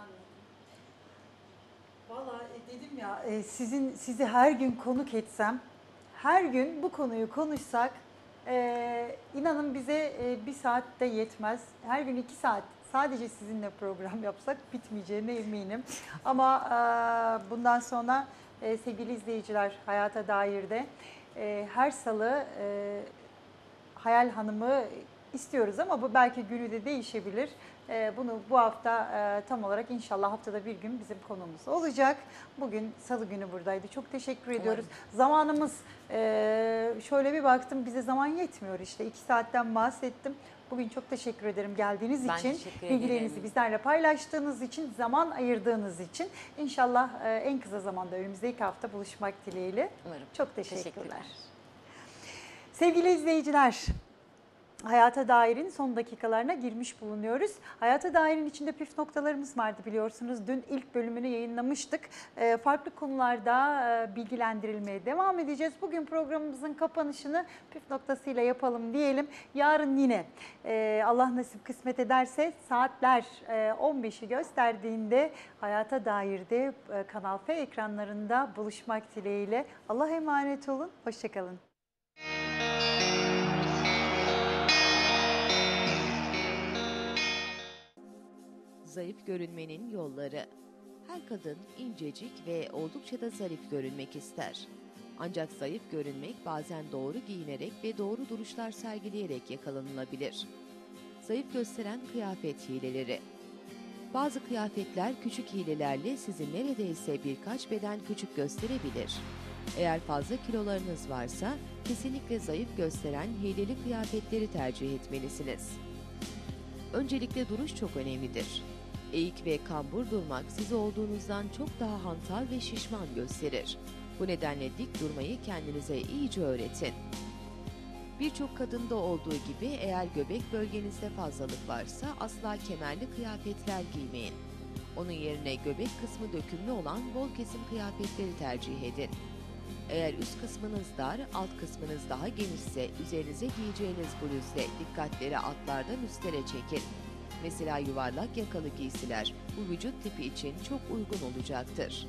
Vallahi dedim ya sizi her gün konuk etsem, her gün bu konuyu konuşsak inanın bize bir saat de yetmez. Her gün 2 saat sadece sizinle program yapsak bitmeyeceğine eminim. Ama bundan sonra sevgili izleyiciler Hayata Dair'de her salı Hayal Hanım'ı istiyoruz ama bu belki günü de değişebilir. Bunu bu hafta tam olarak inşallah haftada bir gün bizim konumuz olacak. Bugün salı günü buradaydı. Çok teşekkür ediyoruz. Zamanımız şöyle bir baktım bize zaman yetmiyor işte. 2 saatten bahsettim. Bugün çok teşekkür ederim geldiğiniz Ben için. teşekkür ederim. Bilgilerinizi bizlerle paylaştığınız için, zaman ayırdığınız için. İnşallah en kısa zamanda önümüzdeki hafta buluşmak dileğiyle. Umarım. Çok teşekkürler. Teşekkürler. Sevgili izleyiciler, Hayata Dair'in son dakikalarına girmiş bulunuyoruz. Hayata Dair'in içinde püf noktalarımız vardı biliyorsunuz. Dün ilk bölümünü yayınlamıştık. Farklı konularda bilgilendirilmeye devam edeceğiz. Bugün programımızın kapanışını püf noktasıyla yapalım diyelim. Yarın yine Allah nasip kısmet ederse saatler 15'i gösterdiğinde Hayata Dair'de Kanal F ekranlarında buluşmak dileğiyle. Allah'a emanet olun. Hoşçakalın. Zayıf görünmenin yolları. Her kadın incecik ve oldukça da zarif görünmek ister. Ancak zayıf görünmek bazen doğru giyinerek ve doğru duruşlar sergileyerek yakalanılabilir. Zayıf gösteren kıyafet hileleri. Bazı kıyafetler küçük hilelerle sizi neredeyse birkaç beden küçük gösterebilir. Eğer fazla kilolarınız varsa kesinlikle zayıf gösteren hileli kıyafetleri tercih etmelisiniz. Öncelikle duruş çok önemlidir. Eğik ve kambur durmak sizi olduğunuzdan çok daha hantal ve şişman gösterir. Bu nedenle dik durmayı kendinize iyice öğretin. Birçok kadında olduğu gibi eğer göbek bölgenizde fazlalık varsa asla kemerli kıyafetler giymeyin. Onun yerine göbek kısmı dökümlü olan bol kesim kıyafetleri tercih edin. Eğer üst kısmınız dar, alt kısmınız daha genişse üzerinize giyeceğiniz bluzle dikkatleri altlardan üstlere çekin. Mesela yuvarlak yakalı giysiler bu vücut tipi için çok uygun olacaktır.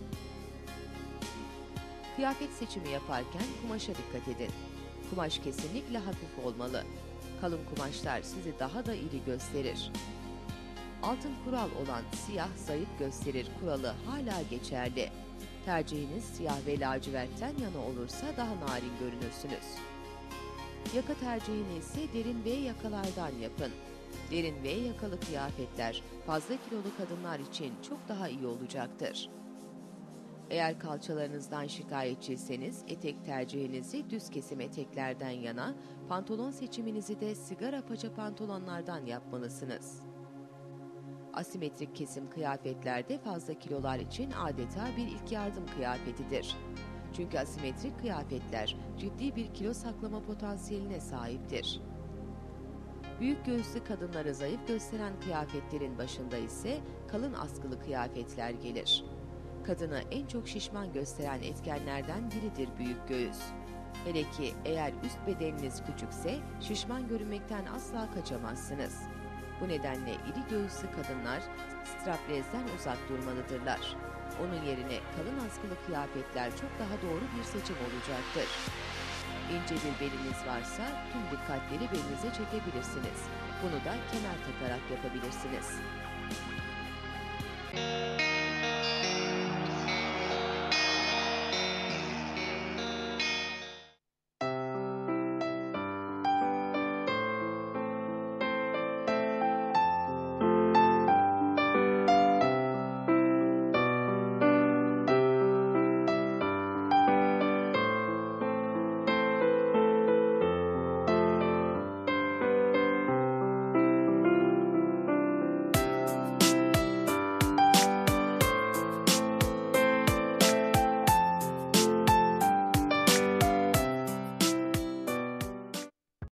Kıyafet seçimi yaparken kumaşa dikkat edin. Kumaş kesinlikle hafif olmalı. Kalın kumaşlar sizi daha da iri gösterir. Altın kural olan siyah zayıf gösterir kuralı hala geçerli. Tercihiniz siyah ve lacivertten yana olursa daha narin görünürsünüz. Yaka tercihini ise derin V yakalardan yapın. Derin V yakalı kıyafetler fazla kilolu kadınlar için çok daha iyi olacaktır. Eğer kalçalarınızdan şikayetçiyseniz etek tercihinizi düz kesim eteklerden yana, pantolon seçiminizi de sigara paça pantolonlardan yapmalısınız. Asimetrik kesim kıyafetlerde fazla kilolar için adeta bir ilk yardım kıyafetidir. Çünkü asimetrik kıyafetler ciddi bir kilo saklama potansiyeline sahiptir. Büyük göğüslü kadınları zayıf gösteren kıyafetlerin başında ise kalın askılı kıyafetler gelir. Kadını en çok şişman gösteren etkenlerden biridir büyük göğüs. Hele ki eğer üst bedeniniz küçükse şişman görünmekten asla kaçamazsınız. Bu nedenle iri göğüslü kadınlar straplezden uzak durmalıdırlar. Onun yerine kalın askılı kıyafetler çok daha doğru bir seçim olacaktır. İnce bir beliniz varsa tüm dikkatleri belinize çekebilirsiniz. Bunu da kemer takarak yapabilirsiniz.